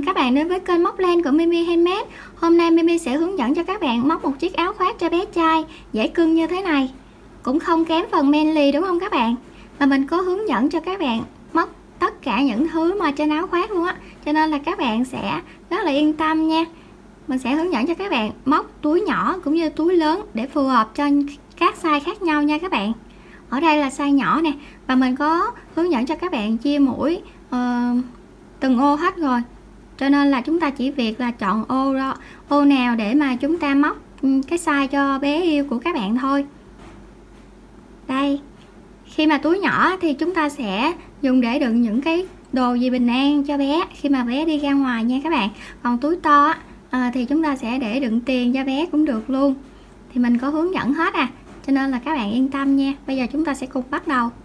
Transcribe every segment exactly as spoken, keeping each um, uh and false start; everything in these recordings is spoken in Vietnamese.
mừng các bạn đến với kênh móc len của Mimi Handmade. Hôm nay Mimi sẽ hướng dẫn cho các bạn móc một chiếc áo khoác cho bé trai dễ cưng như thế này. Cũng không kém phần manly đúng không các bạn? Và mình có hướng dẫn cho các bạn móc tất cả những thứ mà trên áo khoác luôn á. Cho nên là các bạn sẽ rất là yên tâm nha. Mình sẽ hướng dẫn cho các bạn móc túi nhỏ cũng như túi lớn để phù hợp cho các size khác nhau nha các bạn. Ở đây là size nhỏ nè, và mình có hướng dẫn cho các bạn chia mũi uh, từng ô hết rồi, cho nên là chúng ta chỉ việc là chọn ô đó, ô nào để mà chúng ta móc cái size cho bé yêu của các bạn thôi. Đây, khi mà túi nhỏ thì chúng ta sẽ dùng để đựng những cái đồ gì bình an cho bé khi mà bé đi ra ngoài nha các bạn. Còn túi to à, thì chúng ta sẽ để đựng tiền cho bé cũng được luôn. Thì mình có hướng dẫn hết à, cho nên là các bạn yên tâm nha. Bây giờ chúng ta sẽ cùng bắt đầu.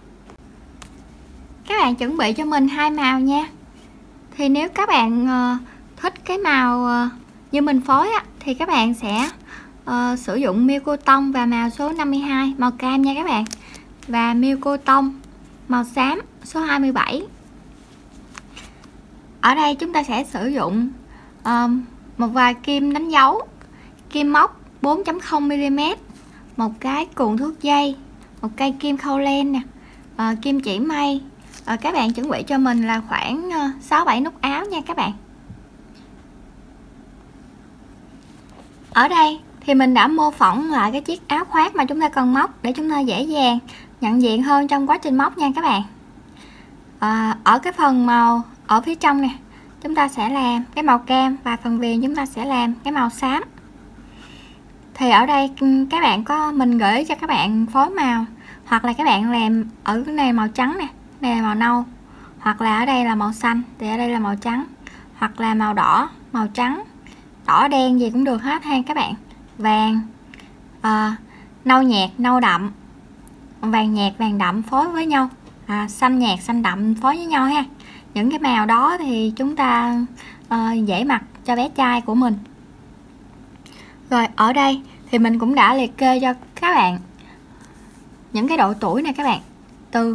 Các bạn chuẩn bị cho mình hai màu nha. Thì nếu các bạn uh, thích cái màu uh, như mình phối á, thì các bạn sẽ uh, sử dụng miêu cô tông và màu số năm mươi hai màu cam nha các bạn, và miêu cô tông màu xám số hai mươi bảy. Ở đây chúng ta sẽ sử dụng uh, một vài kim đánh dấu, kim móc bốn chấm không mi li mét, một cái cuộn thước dây, một cây kim khâu len nè, uh, kim chỉ may. À, các bạn chuẩn bị cho mình là khoảng sáu bảy nút áo nha các bạn. Ở đây thì mình đã mô phỏng lại cái chiếc áo khoác mà chúng ta cần móc để chúng ta dễ dàng nhận diện hơn trong quá trình móc nha các bạn. À, ở cái phần màu ở phía trong nè, chúng ta sẽ làm cái màu cam, và phần viền chúng ta sẽ làm cái màu xám. Thì ở đây các bạn có mình gửi cho các bạn phối màu, hoặc là các bạn làm ở cái này màu trắng nè, đây là màu nâu, hoặc là ở đây là màu xanh thì ở đây là màu trắng, hoặc là màu đỏ, màu trắng, đỏ đen gì cũng được hết ha các bạn. Vàng, à, nâu nhạt, nâu đậm, vàng nhạt, vàng đậm phối với nhau, à, xanh nhạt, xanh đậm phối với nhau ha. Những cái màu đó thì chúng ta à, dễ mặc cho bé trai của mình. Rồi ở đây thì mình cũng đã liệt kê cho các bạn những cái độ tuổi này các bạn, từ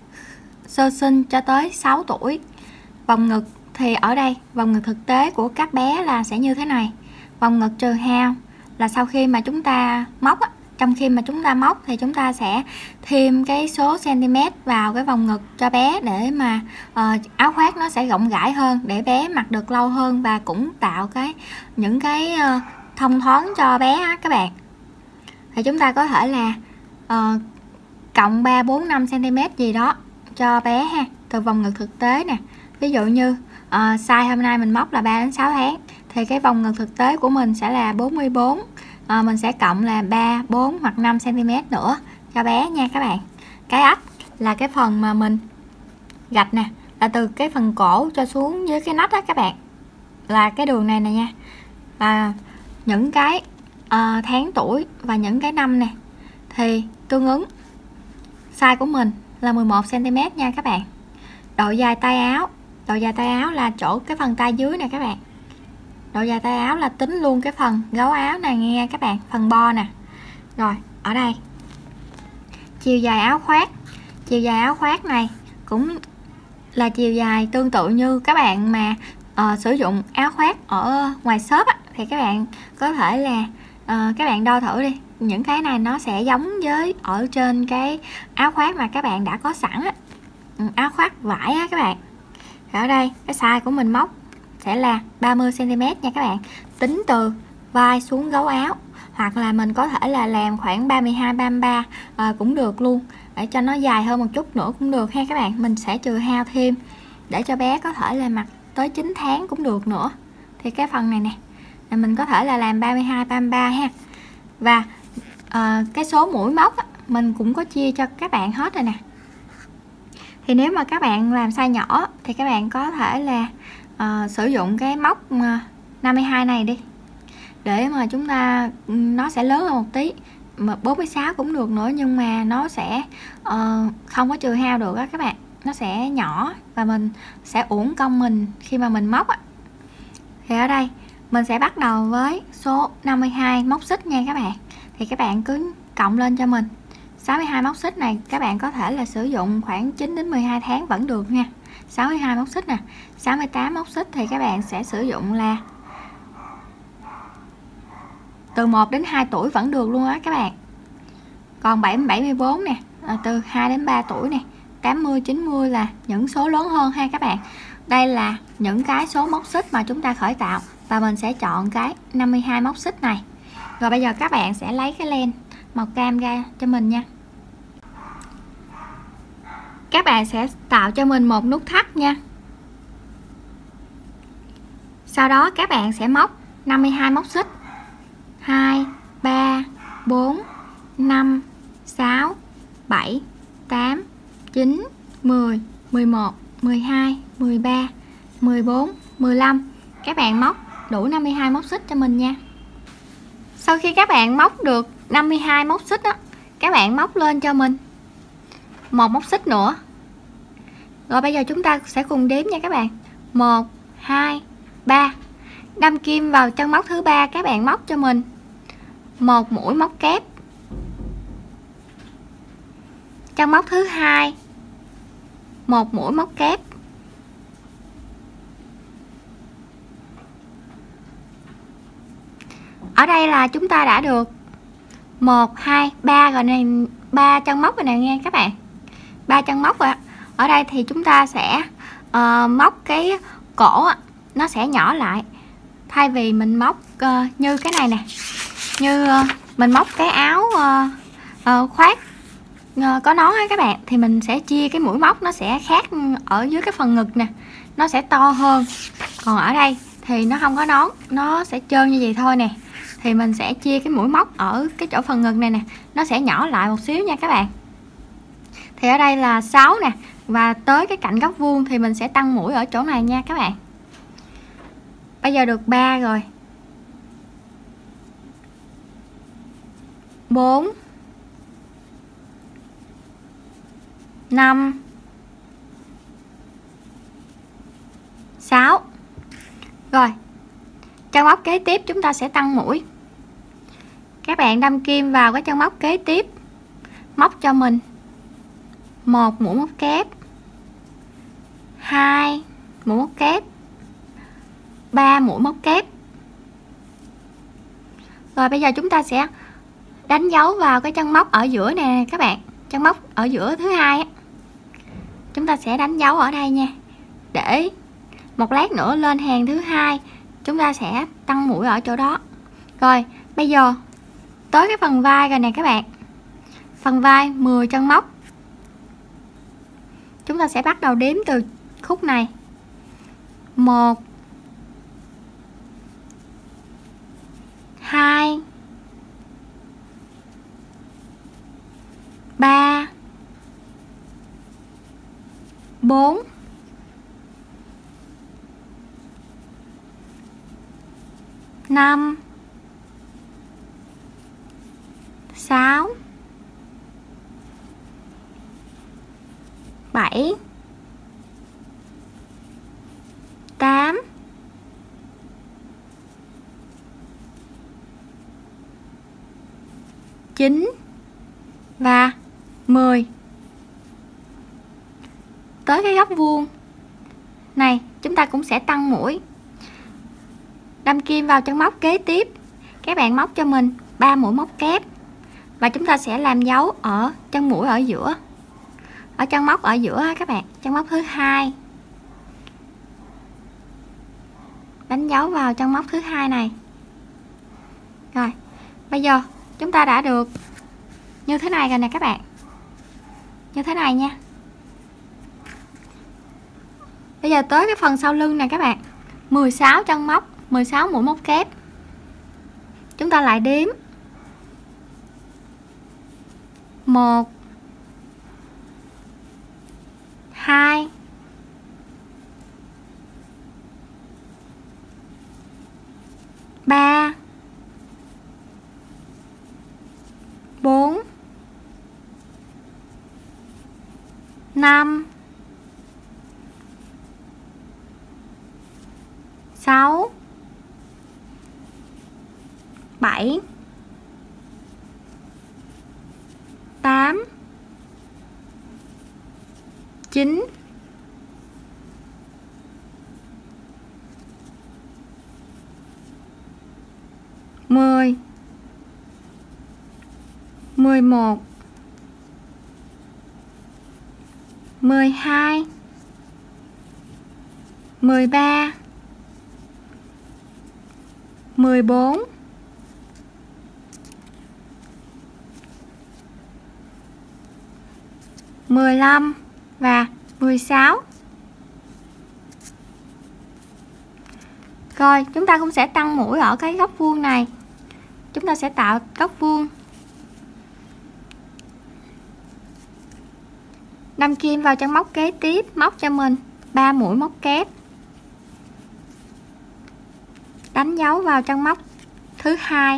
sơ sinh cho tới sáu tuổi. Vòng ngực thì ở đây vòng ngực thực tế của các bé là sẽ như thế này. Vòng ngực trừ hao là sau khi mà chúng ta móc á, trong khi mà chúng ta móc thì chúng ta sẽ thêm cái số cm vào cái vòng ngực cho bé để mà uh, áo khoác nó sẽ rộng rãi hơn, để bé mặc được lâu hơn, và cũng tạo cái những cái uh, thông thoáng cho bé á, các bạn. Thì chúng ta có thể là uh, cộng ba bốn năm cm gì đó cho bé ha, từ vòng ngực thực tế nè. Ví dụ như uh, size hôm nay mình móc là ba đến sáu tháng, thì cái vòng ngực thực tế của mình sẽ là bốn mươi bốn, uh, mình sẽ cộng là ba, bốn hoặc năm cm nữa cho bé nha các bạn. Cái ách là cái phần mà mình gạch nè, là từ cái phần cổ cho xuống dưới cái nách đó các bạn, là cái đường này nè nha. Và những cái uh, tháng tuổi và những cái năm nè thì tương ứng size của mình là mười một cm nha các bạn. Độ dài tay áo, độ dài tay áo là chỗ cái phần tay dưới nè các bạn. Độ dài tay áo là tính luôn cái phần gấu áo này nghe các bạn, phần bo nè. Rồi ở đây chiều dài áo khoác, chiều dài áo khoác này cũng là chiều dài tương tự như các bạn mà uh, sử dụng áo khoác ở ngoài shop á, thì các bạn có thể là uh, các bạn đo thử đi. Những cái này nó sẽ giống với ở trên cái áo khoác mà các bạn đã có sẵn á, áo khoác vải á các bạn. Thì ở đây cái size của mình móc sẽ là ba mươi cm nha các bạn, tính từ vai xuống gấu áo, hoặc là mình có thể là làm khoảng ba mươi hai, ba mươi ba à, cũng được luôn, để cho nó dài hơn một chút nữa cũng được ha các bạn. Mình sẽ trừ hao thêm để cho bé có thể là mặc tới chín tháng cũng được nữa. Thì cái phần này nè là mình có thể là làm ba mươi hai, ba mươi ba ha. Và à, cái số mũi móc á, mình cũng có chia cho các bạn hết rồi nè. Thì nếu mà các bạn làm size nhỏ thì các bạn có thể là uh, sử dụng cái móc năm mươi hai này đi, để mà chúng ta nó sẽ lớn hơn một tí, mà bốn mươi sáu cũng được nữa, nhưng mà nó sẽ uh, không có trừ hao được á các bạn, nó sẽ nhỏ và mình sẽ uổng công mình khi mà mình móc á. Thì ở đây mình sẽ bắt đầu với số năm mươi hai móc xích nha các bạn. Thì các bạn cứ cộng lên cho mình sáu mươi hai móc xích này, các bạn có thể là sử dụng khoảng chín đến mười hai tháng vẫn được nha. sáu mươi hai móc xích nè, sáu mươi tám móc xích thì các bạn sẽ sử dụng là từ một đến hai tuổi vẫn được luôn á các bạn. Còn bảy mươi bảy mươi bốn nè, à, từ hai đến ba tuổi nè, tám mươi chín mươi là những số lớn hơn ha các bạn. Đây là những cái số móc xích mà chúng ta khởi tạo và mình sẽ chọn cái năm mươi hai móc xích này. Rồi bây giờ các bạn sẽ lấy cái len màu cam ra cho mình nha. Các bạn sẽ tạo cho mình một nút thắt nha. Sau đó các bạn sẽ móc năm mươi hai móc xích. hai, ba, bốn, năm, sáu, bảy, tám, chín, mười, mười một, mười hai, mười ba, mười bốn, mười lăm. Các bạn móc đủ năm mươi hai móc xích cho mình nha. Sau khi các bạn móc được năm mươi hai móc xích đó, các bạn móc lên cho mình một móc xích nữa. Rồi bây giờ chúng ta sẽ cùng đếm nha các bạn. một, hai, ba. Đâm kim vào chân móc thứ ba, các bạn móc cho mình một mũi móc kép. Chân móc thứ hai, một mũi móc kép. Ở đây là chúng ta đã được một, hai, ba rồi này, ba chân móc rồi nè nghe các bạn. ba chân móc rồi. Ở đây thì chúng ta sẽ uh, móc cái cổ nó sẽ nhỏ lại. Thay vì mình móc uh, như cái này nè, như uh, mình móc cái áo uh, uh, khoác uh, có nón á các bạn, thì mình sẽ chia cái mũi móc nó sẽ khác ở dưới cái phần ngực nè, nó sẽ to hơn. Còn ở đây thì nó không có nón, nó sẽ trơn như vậy thôi nè, thì mình sẽ chia cái mũi móc ở cái chỗ phần ngực này nè, nó sẽ nhỏ lại một xíu nha các bạn. Thì ở đây là sáu nè, và tới cái cạnh góc vuông thì mình sẽ tăng mũi ở chỗ này nha các bạn. Bây giờ được ba rồi. bốn, năm, sáu. Rồi, chân móc kế tiếp chúng ta sẽ tăng mũi. Các bạn đâm kim vào cái chân móc kế tiếp, móc cho mình một mũi móc kép, hai mũi móc kép, ba mũi móc kép. Rồi bây giờ chúng ta sẽ đánh dấu vào cái chân móc ở giữa nè các bạn, chân móc ở giữa thứ hai á. Chúng ta sẽ đánh dấu ở đây nha, để một lát nữa lên hàng thứ hai chúng ta sẽ tăng mũi ở chỗ đó. Rồi bây giờ tới cái phần vai rồi nè các bạn. Phần vai mười chân móc. Chúng ta sẽ bắt đầu đếm từ khúc này. một, hai, ba, bốn, năm, sáu, bảy, tám, chín và mười. Tới cái góc vuông này chúng ta cũng sẽ tăng mũi. Đâm kim vào chân móc kế tiếp, các bạn móc cho mình ba mũi móc kép và chúng ta sẽ làm dấu ở chân mũi ở giữa, ở chân móc ở giữa các bạn, chân móc thứ hai, đánh dấu vào chân móc thứ hai này. Rồi bây giờ chúng ta đã được như thế này rồi nè các bạn, như thế này nha. Bây giờ tới cái phần sau lưng này các bạn, mười sáu chân móc, mười sáu mũi móc kép. Chúng ta lại đếm một, hai, ba, bốn, năm, sáu, bảy, tám, chín mười, mười một, mười hai, mười ba, mười bốn, mười lăm và mười sáu. Rồi chúng ta cũng sẽ tăng mũi ở cái góc vuông này. Chúng ta sẽ tạo góc vuông, đâm kim vào chân móc kế tiếp, móc cho mình ba mũi móc kép, đánh dấu vào chân móc thứ hai,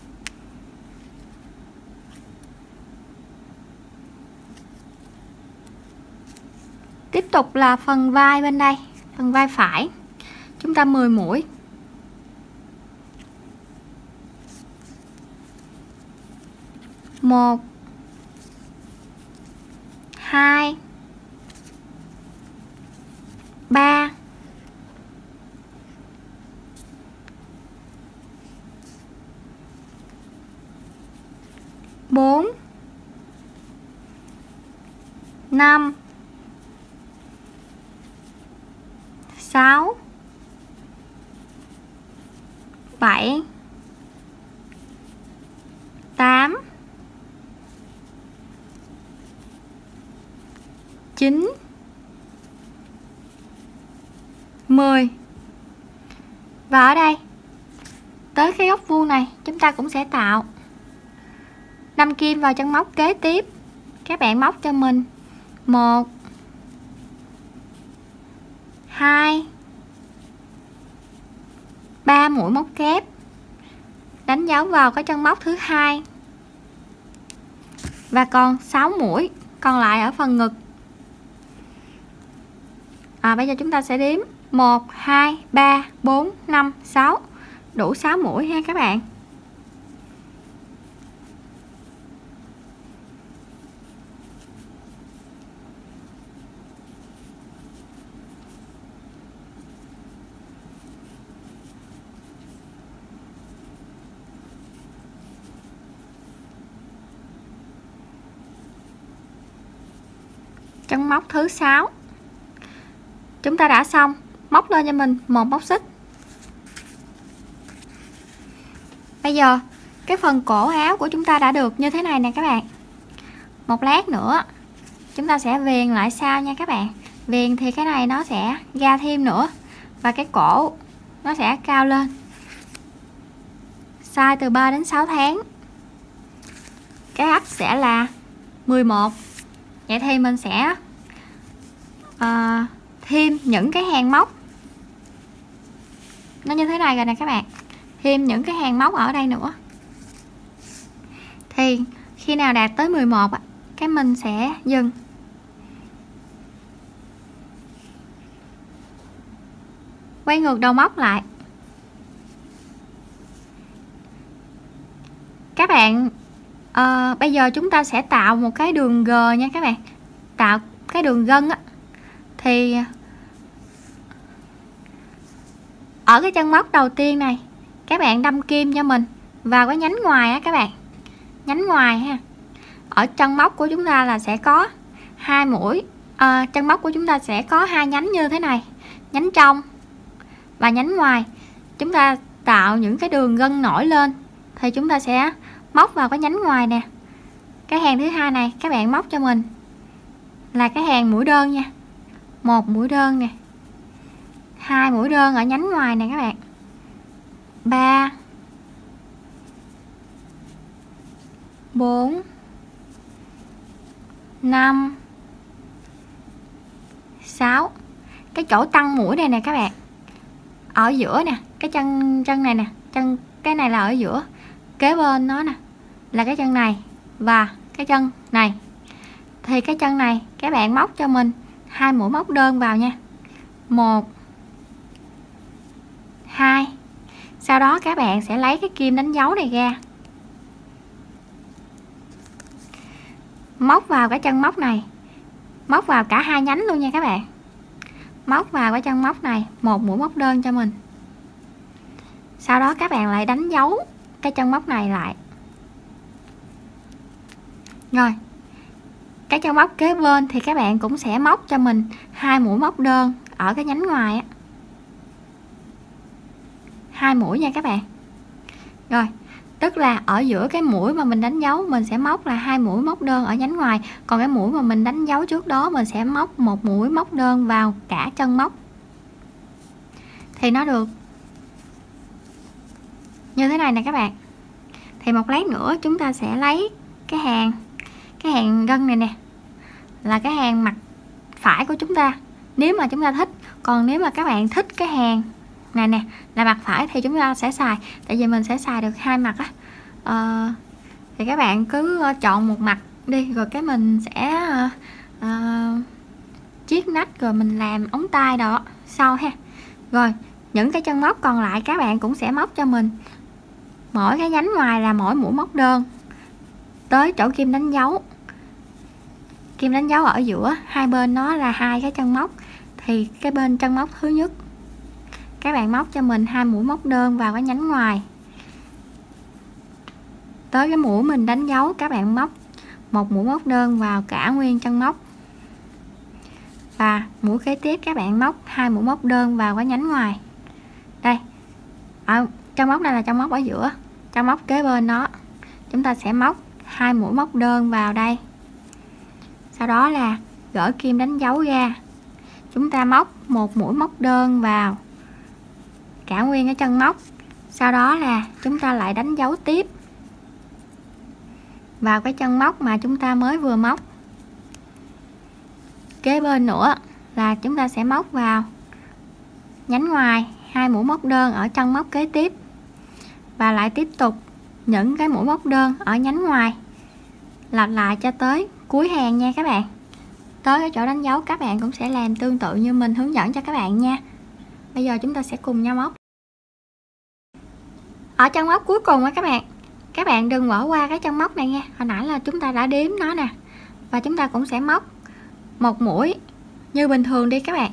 tiếp tục là phần vai bên đây, phần vai phải chúng ta mười mũi, một, hai, ba, bốn, năm, sáu, bảy, tám, chín, mười. Và ở đây tới cái góc vuông này chúng ta cũng sẽ tạo đâm kim vào chân móc kế tiếp. Các bạn móc cho mình một, hai, ba mũi móc kép, đánh dấu vào cái chân móc thứ hai, và còn sáu mũi còn lại ở phần ngực. À, bây giờ chúng ta sẽ đếm một, hai, ba, bốn, năm, sáu, đủ sáu mũi ha các bạn. Chân móc thứ sáu chúng ta đã xong, móc lên cho mình một móc xích. Bây giờ cái phần cổ áo của chúng ta đã được như thế này nè các bạn. Một lát nữa chúng ta sẽ viền lại sau nha các bạn. Viền thì cái này nó sẽ ra thêm nữa, và cái cổ nó sẽ cao lên. Size từ ba đến sáu tháng, cái ấp sẽ là mười một. Vậy thì mình sẽ uh, thêm những cái hàng móc nó như thế này rồi nè các bạn, thêm những cái hàng móc ở đây nữa. Thì khi nào đạt tới mười một cái mình sẽ dừng. Quay ngược đầu móc lại. Các bạn uh, bây giờ chúng ta sẽ tạo một cái đường G nha các bạn. Tạo cái đường gân á, thì ở cái chân móc đầu tiên này các bạn đâm kim cho mình vào cái nhánh ngoài á các bạn, nhánh ngoài ha. Ở chân móc của chúng ta là sẽ có hai mũi, à, chân móc của chúng ta sẽ có hai nhánh như thế này, nhánh trong và nhánh ngoài. Chúng ta tạo những cái đường gân nổi lên thì chúng ta sẽ móc vào cái nhánh ngoài nè. Cái hàng thứ hai này các bạn móc cho mình là cái hàng mũi đơn nha, một mũi đơn nè, hai mũi đơn ở nhánh ngoài nè các bạn, ba, bốn, năm, sáu. Cái chỗ tăng mũi này nè các bạn, ở giữa nè, cái chân chân này nè, chân cái này là ở giữa, kế bên nó nè là cái chân này và cái chân này. Thì cái chân này các bạn móc cho mình hai mũi móc đơn vào nha, một, hai. Sau đó các bạn sẽ lấy cái kim đánh dấu này ra, móc vào cái chân móc này, móc vào cả hai nhánh luôn nha các bạn. Móc vào cái chân móc này một mũi móc đơn cho mình. Sau đó các bạn lại đánh dấu cái chân móc này lại. Rồi cái chân móc kế bên thì các bạn cũng sẽ móc cho mình hai mũi móc đơn ở cái nhánh ngoài á, hai mũi nha các bạn. Rồi tức là ở giữa cái mũi mà mình đánh dấu mình sẽ móc là hai mũi móc đơn ở nhánh ngoài, còn cái mũi mà mình đánh dấu trước đó mình sẽ móc một mũi móc đơn vào cả chân móc, thì nó được như thế này nè các bạn. Thì một lát nữa chúng ta sẽ lấy cái hàng cái hàng gân này nè là cái hàng mặt phải của chúng ta, nếu mà chúng ta thích. Còn nếu mà các bạn thích cái hàng này nè là mặt phải thì chúng ta sẽ xài, tại vì mình sẽ xài được hai mặt á. Ờ, thì các bạn cứ chọn một mặt đi, rồi cái mình sẽ uh, chiết nách rồi mình làm ống tay đó sau ha. Rồi những cái chân móc còn lại các bạn cũng sẽ móc cho mình mỗi cái nhánh ngoài là mỗi mũi móc đơn tới chỗ kim đánh dấu. Kim đánh dấu ở giữa hai bên nó là hai cái chân móc, thì cái bên chân móc thứ nhất các bạn móc cho mình hai mũi móc đơn vào cái nhánh ngoài, tới cái mũi mình đánh dấu các bạn móc một mũi móc đơn vào cả nguyên chân móc, và mũi kế tiếp các bạn móc hai mũi móc đơn vào cái nhánh ngoài. Đây ở chân móc này là chân móc ở giữa, chân móc kế bên nó chúng ta sẽ móc hai mũi móc đơn vào đây, sau đó là gỡ kim đánh dấu ra, chúng ta móc một mũi móc đơn vào cả nguyên cái chân móc, sau đó là chúng ta lại đánh dấu tiếp vào cái chân móc mà chúng ta mới vừa móc. Kế bên nữa là chúng ta sẽ móc vào nhánh ngoài hai mũi móc đơn ở chân móc kế tiếp, và lại tiếp tục những cái mũi móc đơn ở nhánh ngoài, lặp lại cho tới cuối hàng nha các bạn. Tới cái chỗ đánh dấu các bạn cũng sẽ làm tương tự như mình hướng dẫn cho các bạn nha. Bây giờ chúng ta sẽ cùng nhau móc. Ở chân móc cuối cùng á các bạn, các bạn đừng bỏ qua cái chân móc này nha, hồi nãy là chúng ta đã đếm nó nè, và chúng ta cũng sẽ móc một mũi như bình thường đi các bạn.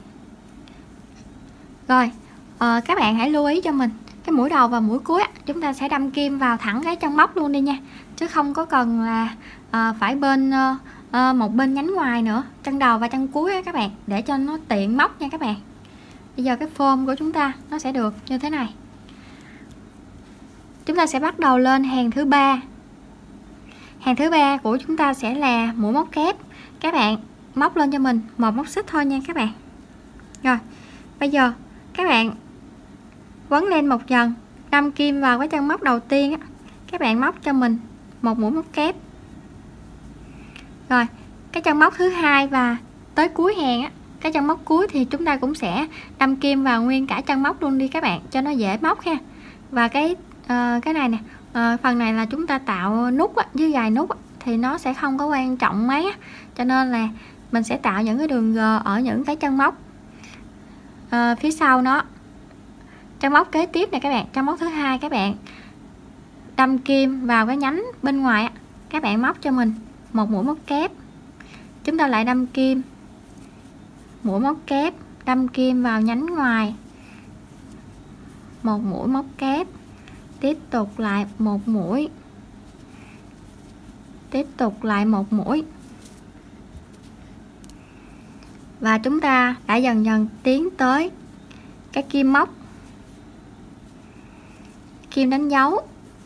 Rồi ờ, các bạn hãy lưu ý cho mình cái mũi đầu và mũi cuối á, chúng ta sẽ đâm kim vào thẳng cái chân móc luôn đi nha, chứ không có cần là uh, phải bên uh, uh, một bên nhánh ngoài nữa, chân đầu và chân cuối á các bạn, để cho nó tiện móc nha các bạn. Bây giờ cái form của chúng ta nó sẽ được như thế này. Chúng ta sẽ bắt đầu lên hàng thứ ba. Hàng thứ ba của chúng ta sẽ là mũi móc kép. Các bạn móc lên cho mình một móc xích thôi nha các bạn. Rồi bây giờ các bạn quấn lên một vòng, đâm kim vào cái chân móc đầu tiên á, các bạn móc cho mình một mũi móc kép. Rồi cái chân móc thứ hai và tới cuối hàng á, cái chân móc cuối thì chúng ta cũng sẽ đâm kim vào nguyên cả chân móc luôn đi các bạn, cho nó dễ móc ha. Và cái uh, cái này nè, uh, phần này là chúng ta tạo nút á, với gài nút á, thì nó sẽ không có quan trọng mấy á, cho nên là mình sẽ tạo những cái đường G ở những cái chân móc uh, phía sau nó. Chân móc kế tiếp này các bạn, chân móc thứ hai các bạn đâm kim vào cái nhánh bên ngoài á, các bạn móc cho mình một mũi móc kép, chúng ta lại đâm kim, mũi móc kép, đâm kim vào nhánh ngoài, một mũi móc kép, tiếp tục lại một mũi, tiếp tục lại một mũi, và chúng ta đã dần dần tiến tới cái kim móc, kim đánh dấu.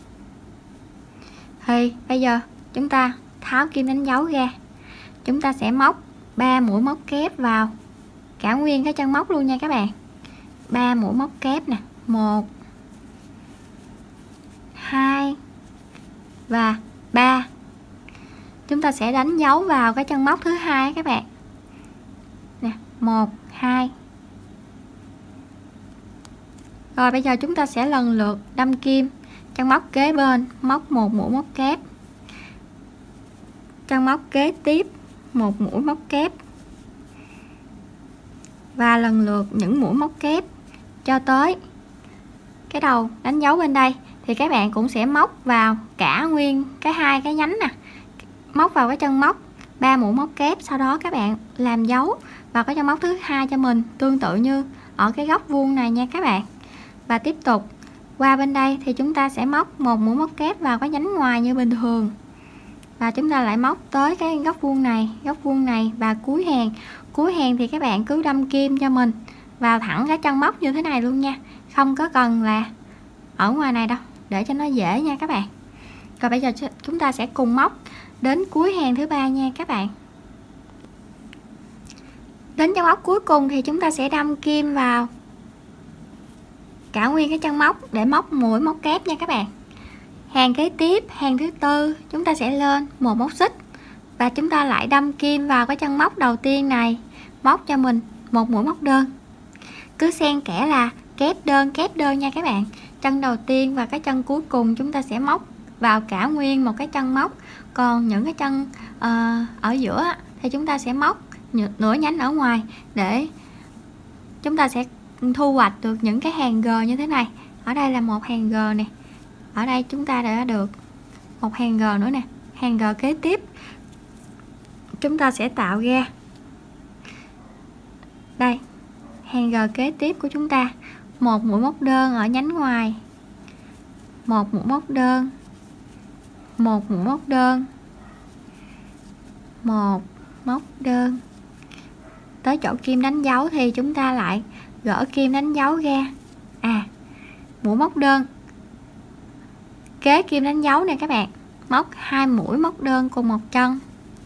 Thì bây giờ chúng ta tháo kim đánh dấu ra, chúng ta sẽ móc ba mũi móc kép vào cả nguyên cái chân móc luôn nha các bạn. Ba mũi móc kép nè, một, hai và ba. Chúng ta sẽ đánh dấu vào cái chân móc thứ hai các bạn nè, một, hai. Rồi bây giờ chúng ta sẽ lần lượt đâm kim chân móc kế bên, móc một mũi móc kép, chân móc kế tiếp một mũi móc kép, và lần lượt những mũi móc kép cho tới cái đầu đánh dấu bên đây. Thì các bạn cũng sẽ móc vào cả nguyên cái hai cái nhánh nè, móc vào cái chân móc ba mũi móc kép, sau đó các bạn làm dấu vào cái chân móc thứ hai cho mình, tương tự như ở cái góc vuông này nha các bạn. Và tiếp tục Qua bên đây thì chúng ta sẽ móc một mũi móc kép vào cái nhánh ngoài như bình thường, và chúng ta lại móc tới cái góc vuông này, góc vuông này và cuối hàng. Cuối hàng thì các bạn cứ đâm kim cho mình vào thẳng cái chân móc như thế này luôn nha, không có cần là ở ngoài này đâu, để cho nó dễ nha các bạn. Rồi bây giờ chúng ta sẽ cùng móc đến cuối hàng thứ ba nha các bạn. Đến chân móc cuối cùng thì chúng ta sẽ đâm kim vào cả nguyên cái chân móc để móc mũi móc kép nha các bạn. Hàng kế tiếp, hàng thứ tư, chúng ta sẽ lên một móc xích và chúng ta lại đâm kim vào cái chân móc đầu tiên này, móc cho mình một mũi móc đơn. Cứ xen kẽ là kép đơn kép đơn nha các bạn. Chân đầu tiên và cái chân cuối cùng chúng ta sẽ móc vào cả nguyên một cái chân móc, còn những cái chân uh, ở giữa thì chúng ta sẽ móc nửa nhánh ở ngoài để chúng ta sẽ thu hoạch được những cái hàng G như thế này. Ở đây là một hàng G nè, ở đây chúng ta đã được một hàng G nữa nè. Hàng G kế tiếp chúng ta sẽ tạo ra đây, hàng G kế tiếp của chúng ta một mũi móc đơn ở nhánh ngoài, một mũi móc đơn, một mũi móc đơn, một móc đơn. Tới chỗ kim đánh dấu thì chúng ta lại gỡ kim đánh dấu ra, à mũi móc đơn kế kim đánh dấu nè các bạn, móc hai mũi móc đơn cùng một chân.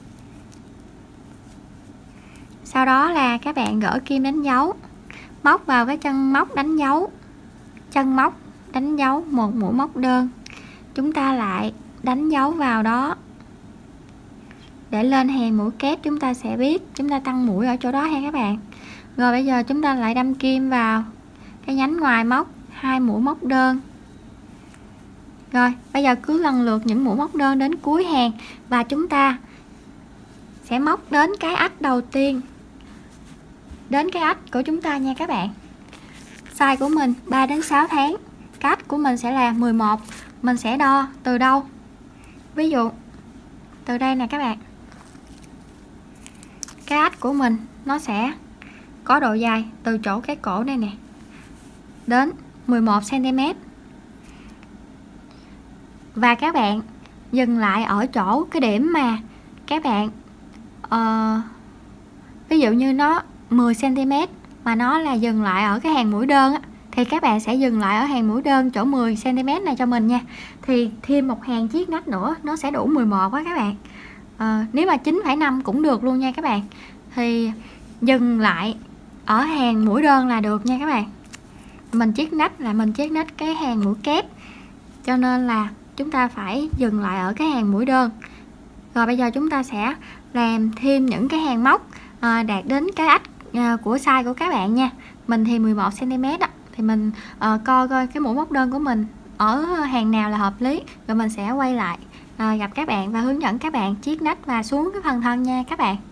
Sau đó là các bạn gỡ kim đánh dấu, móc vào cái chân móc đánh dấu, chân móc đánh dấu một mũi móc đơn, chúng ta lại đánh dấu vào đó để lên hàng mũi kép. Chúng ta sẽ biết chúng ta tăng mũi ở chỗ đó ha các bạn. Rồi bây giờ chúng ta lại đâm kim vào cái nhánh ngoài, móc hai mũi móc đơn. Rồi bây giờ cứ lần lượt những mũi móc đơn đến cuối hàng và chúng ta sẽ móc đến cái ách đầu tiên, đến cái ách của chúng ta nha các bạn. Size của mình ba đến sáu tháng, cái ách của mình sẽ là mười một. Mình sẽ đo từ đâu? Ví dụ từ đây nè các bạn, cái ách của mình nó sẽ có độ dài từ chỗ cái cổ đây nè đến mười một xăng ti mét, và các bạn dừng lại ở chỗ cái điểm mà các bạn uh, ví dụ như nó mười xăng ti mét mà nó là dừng lại ở cái hàng mũi đơn á, thì các bạn sẽ dừng lại ở hàng mũi đơn chỗ mười xăng ti mét này cho mình nha. Thì thêm một hàng chiết nách nữa nó sẽ đủ mười một á các bạn. À, nếu mà chín phẩy năm cũng được luôn nha các bạn. Thì dừng lại ở hàng mũi đơn là được nha các bạn. Mình chiết nách là mình chiết nách cái hàng mũi kép, cho nên là chúng ta phải dừng lại ở cái hàng mũi đơn. Rồi bây giờ chúng ta sẽ làm thêm những cái hàng móc à, đạt đến cái ách à, của size của các bạn nha. Mình thì mười một xăng ti mét đó, thì mình uh, coi coi cái mũi móc đơn của mình ở hàng nào là hợp lý, rồi mình sẽ quay lại uh, gặp các bạn và hướng dẫn các bạn chiết nách và xuống cái phần thân nha các bạn.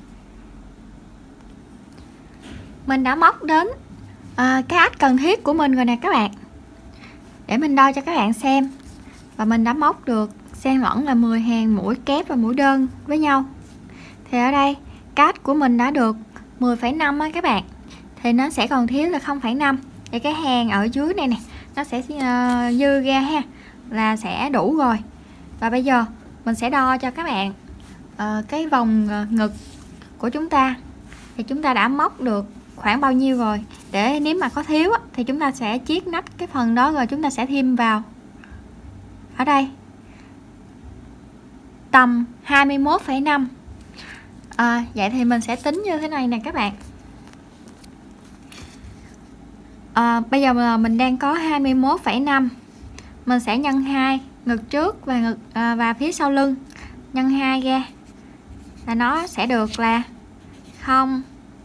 Mình đã móc đến uh, cái ách cần thiết của mình rồi nè các bạn, để mình đo cho các bạn xem. Và mình đã móc được xen lẫn là mười hàng mũi kép và mũi đơn với nhau. Thì ở đây cái ách của mình đã được mười phẩy năm á các bạn, thì nó sẽ còn thiếu là không phẩy năm. Thì cái hàng ở dưới này nè nó sẽ uh, dư ra ha, là sẽ đủ rồi. Và bây giờ mình sẽ đo cho các bạn uh, cái vòng uh, ngực của chúng ta, thì chúng ta đã móc được khoảng bao nhiêu rồi, để nếu mà có thiếu á, thì chúng ta sẽ chiết nách cái phần đó rồi chúng ta sẽ thêm vào. Ở đây tầm hai mươi mốt phẩy năm. à, Vậy thì mình sẽ tính như thế này nè các bạn. À, bây giờ mình đang có hai mươi mốt phẩy năm, mình sẽ nhân hai, ngực trước và ngực à, và phía sau lưng nhân hai ra là nó sẽ được là không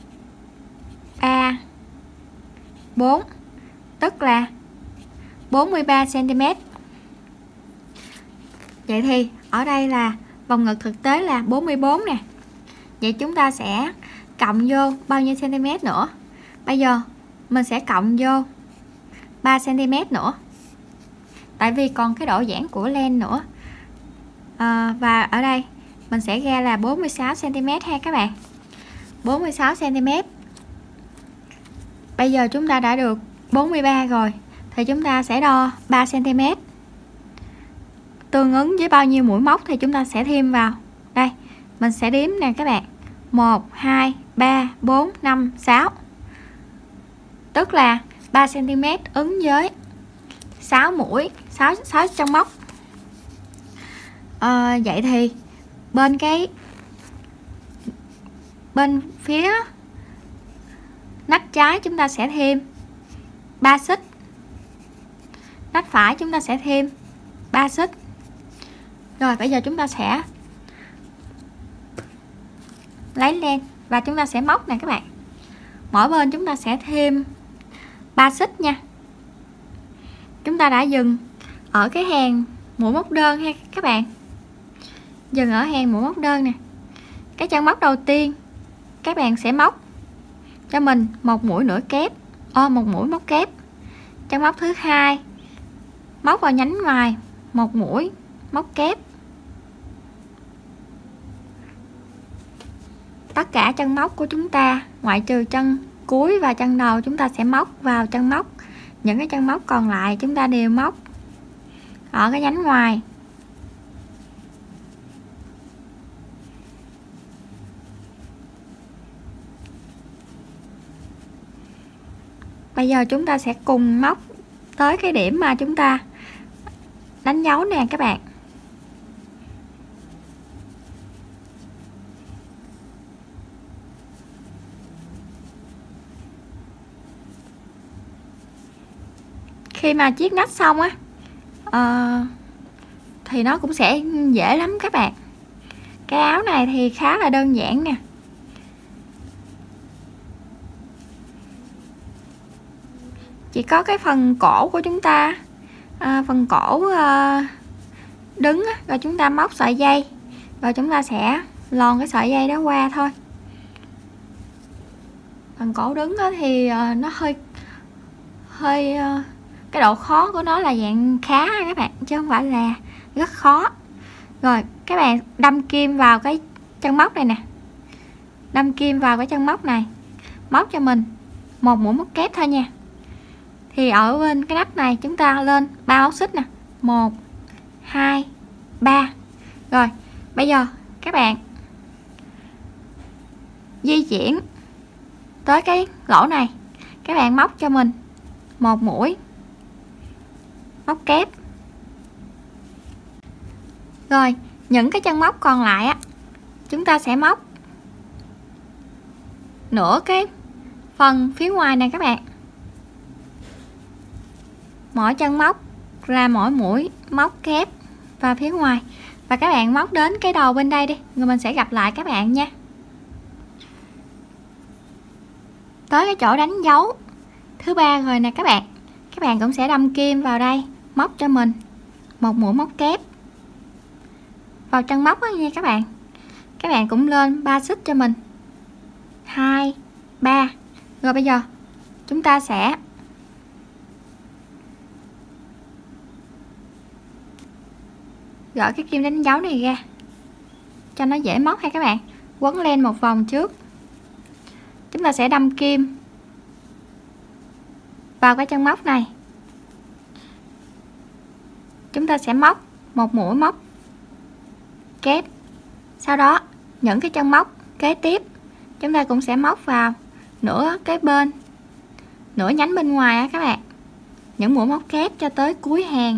ba bốn, tức là bốn mươi ba xăng ti mét. Vậy thì ở đây là vòng ngực thực tế là bốn mươi bốn nè. Vậy chúng ta sẽ cộng vô bao nhiêu cm nữa? Bây giờ mình sẽ cộng vô ba xăng ti mét nữa, tại vì còn cái độ giãn của len nữa. à, Và ở đây mình sẽ ra là bốn mươi sáu xăng ti mét ha các bạn. Bốn mươi sáu xăng ti mét. Bây giờ chúng ta đã được bốn mươi ba rồi, thì chúng ta sẽ đo ba xăng ti mét, tương ứng với bao nhiêu mũi móc thì chúng ta sẽ thêm vào. Đây mình sẽ đếm nè các bạn, một hai ba bốn năm sáu, tức là ba xăng ti mét ứng với sáu mũi, sáu sáu chân móc. À, vậy thì bên cái bên phía nách trái chúng ta sẽ thêm ba xích, nách phải chúng ta sẽ thêm ba xích. Rồi bây giờ chúng ta sẽ lấy len và chúng ta sẽ móc nè các bạn. Mỗi bên chúng ta sẽ thêm ba xích nha. Chúng ta đã dừng ở cái hàng mũi móc đơn ha các bạn. Dừng ở hàng mũi móc đơn nè. Cái chân móc đầu tiên các bạn sẽ móc cho mình một mũi nửa kép, ô một mũi móc kép. Chân móc thứ hai móc vào nhánh ngoài một mũi móc kép. Tất cả chân móc của chúng ta ngoại trừ chân cuối và chân đầu chúng ta sẽ móc vào chân móc. Những cái chân móc còn lại chúng ta đều móc ở cái nhánh ngoài. Bây giờ chúng ta sẽ cùng móc tới cái điểm mà chúng ta đánh dấu nè các bạn. Khi mà chiết nách xong á uh, thì nó cũng sẽ dễ lắm các bạn. Cái áo này thì khá là đơn giản nè. Chỉ có cái phần cổ của chúng ta, à, phần cổ à, đứng á, rồi chúng ta móc sợi dây, rồi chúng ta sẽ lòn cái sợi dây đó qua thôi. Phần cổ đứng á, thì à, nó hơi hơi à, cái độ khó của nó là dạng khá các bạn, chứ không phải là rất khó. Rồi các bạn đâm kim vào cái chân móc này nè, đâm kim vào cái chân móc này, móc cho mình một mũi móc kép thôi nha. Thì ở bên cái nắp này chúng ta lên ba móc xích nè, một hai ba. Rồi bây giờ các bạn di chuyển tới cái lỗ này, các bạn móc cho mình một mũi móc kép. Rồi những cái chân móc còn lại á, chúng ta sẽ móc nửa cái phần phía ngoài này các bạn. Mỗi chân móc là mỗi mũi móc kép vào phía ngoài. Và các bạn móc đến cái đầu bên đây đi, rồi mình sẽ gặp lại các bạn nha. Tới cái chỗ đánh dấu thứ ba rồi nè các bạn. Các bạn cũng sẽ đâm kim vào đây, móc cho mình một mũi móc kép vào chân móc đó nha các bạn. Các bạn cũng lên ba xích cho mình, hai ba. Rồi bây giờ chúng ta sẽ gỡ cái kim đánh dấu này ra cho nó dễ móc ha các bạn. Quấn len một vòng trước, chúng ta sẽ đâm kim vào cái chân móc này. Chúng ta sẽ móc một mũi móc kép. Sau đó những cái chân móc kế tiếp chúng ta cũng sẽ móc vào nửa cái bên, nửa nhánh bên ngoài á các bạn, những mũi móc kép cho tới cuối hàng.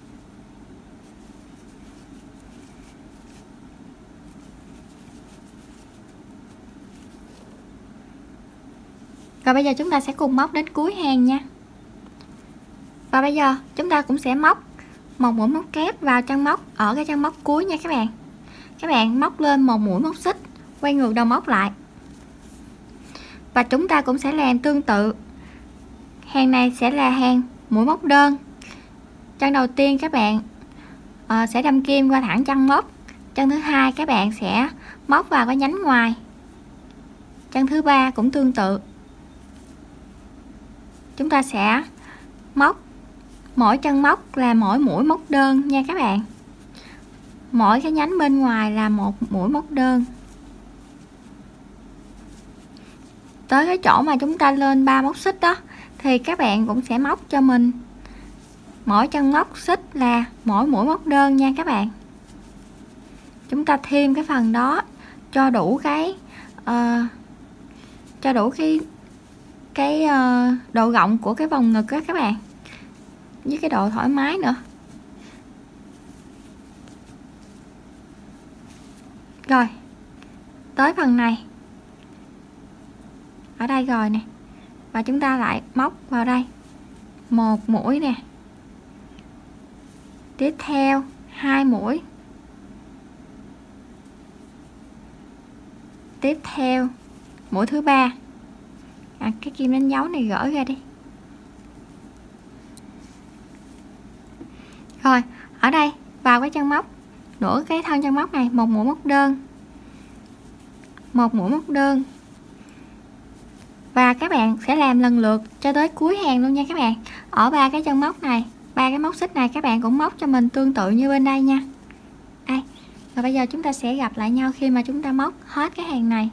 Rồi bây giờ chúng ta sẽ cùng móc đến cuối hàng nha. Và bây giờ chúng ta cũng sẽ móc một mũi móc kép vào chân móc ở cái chân móc cuối nha các bạn. Các bạn móc lên một mũi móc xích, quay ngược đầu móc lại. Và chúng ta cũng sẽ làm tương tự. Hàng này sẽ là hàng mũi móc đơn. Chân đầu tiên các bạn uh, sẽ đâm kim qua thẳng chân móc. Chân thứ hai các bạn sẽ móc vào cái nhánh ngoài. Chân thứ ba cũng tương tự. Chúng ta sẽ móc mỗi chân móc là mỗi mũi móc đơn nha các bạn. Mỗi cái nhánh bên ngoài là một mũi móc đơn. Tới cái chỗ mà chúng ta lên ba móc xích đó thì các bạn cũng sẽ móc cho mình mỗi chân móc xích là mỗi mũi móc đơn nha các bạn. Chúng ta thêm cái phần đó cho đủ cái uh, cho đủ cái cái uh, độ rộng của cái vòng ngực đó các bạn, với cái độ thoải mái nữa. Rồi tới phần này ở đây rồi nè, và chúng ta lại móc vào đây một mũi nè, tiếp theo hai mũi, tiếp theo mũi thứ ba. À, cái kim đánh dấu này gỡ ra đi. Rồi ở đây vào cái chân móc, nửa cái thân chân móc này một mũi móc đơn, một mũi móc đơn, và các bạn sẽ làm lần lượt cho tới cuối hàng luôn nha các bạn. Ở ba cái chân móc này, ba cái móc xích này các bạn cũng móc cho mình tương tự như bên đây nha. Đây. Và bây giờ chúng ta sẽ gặp lại nhau khi mà chúng ta móc hết cái hàng này.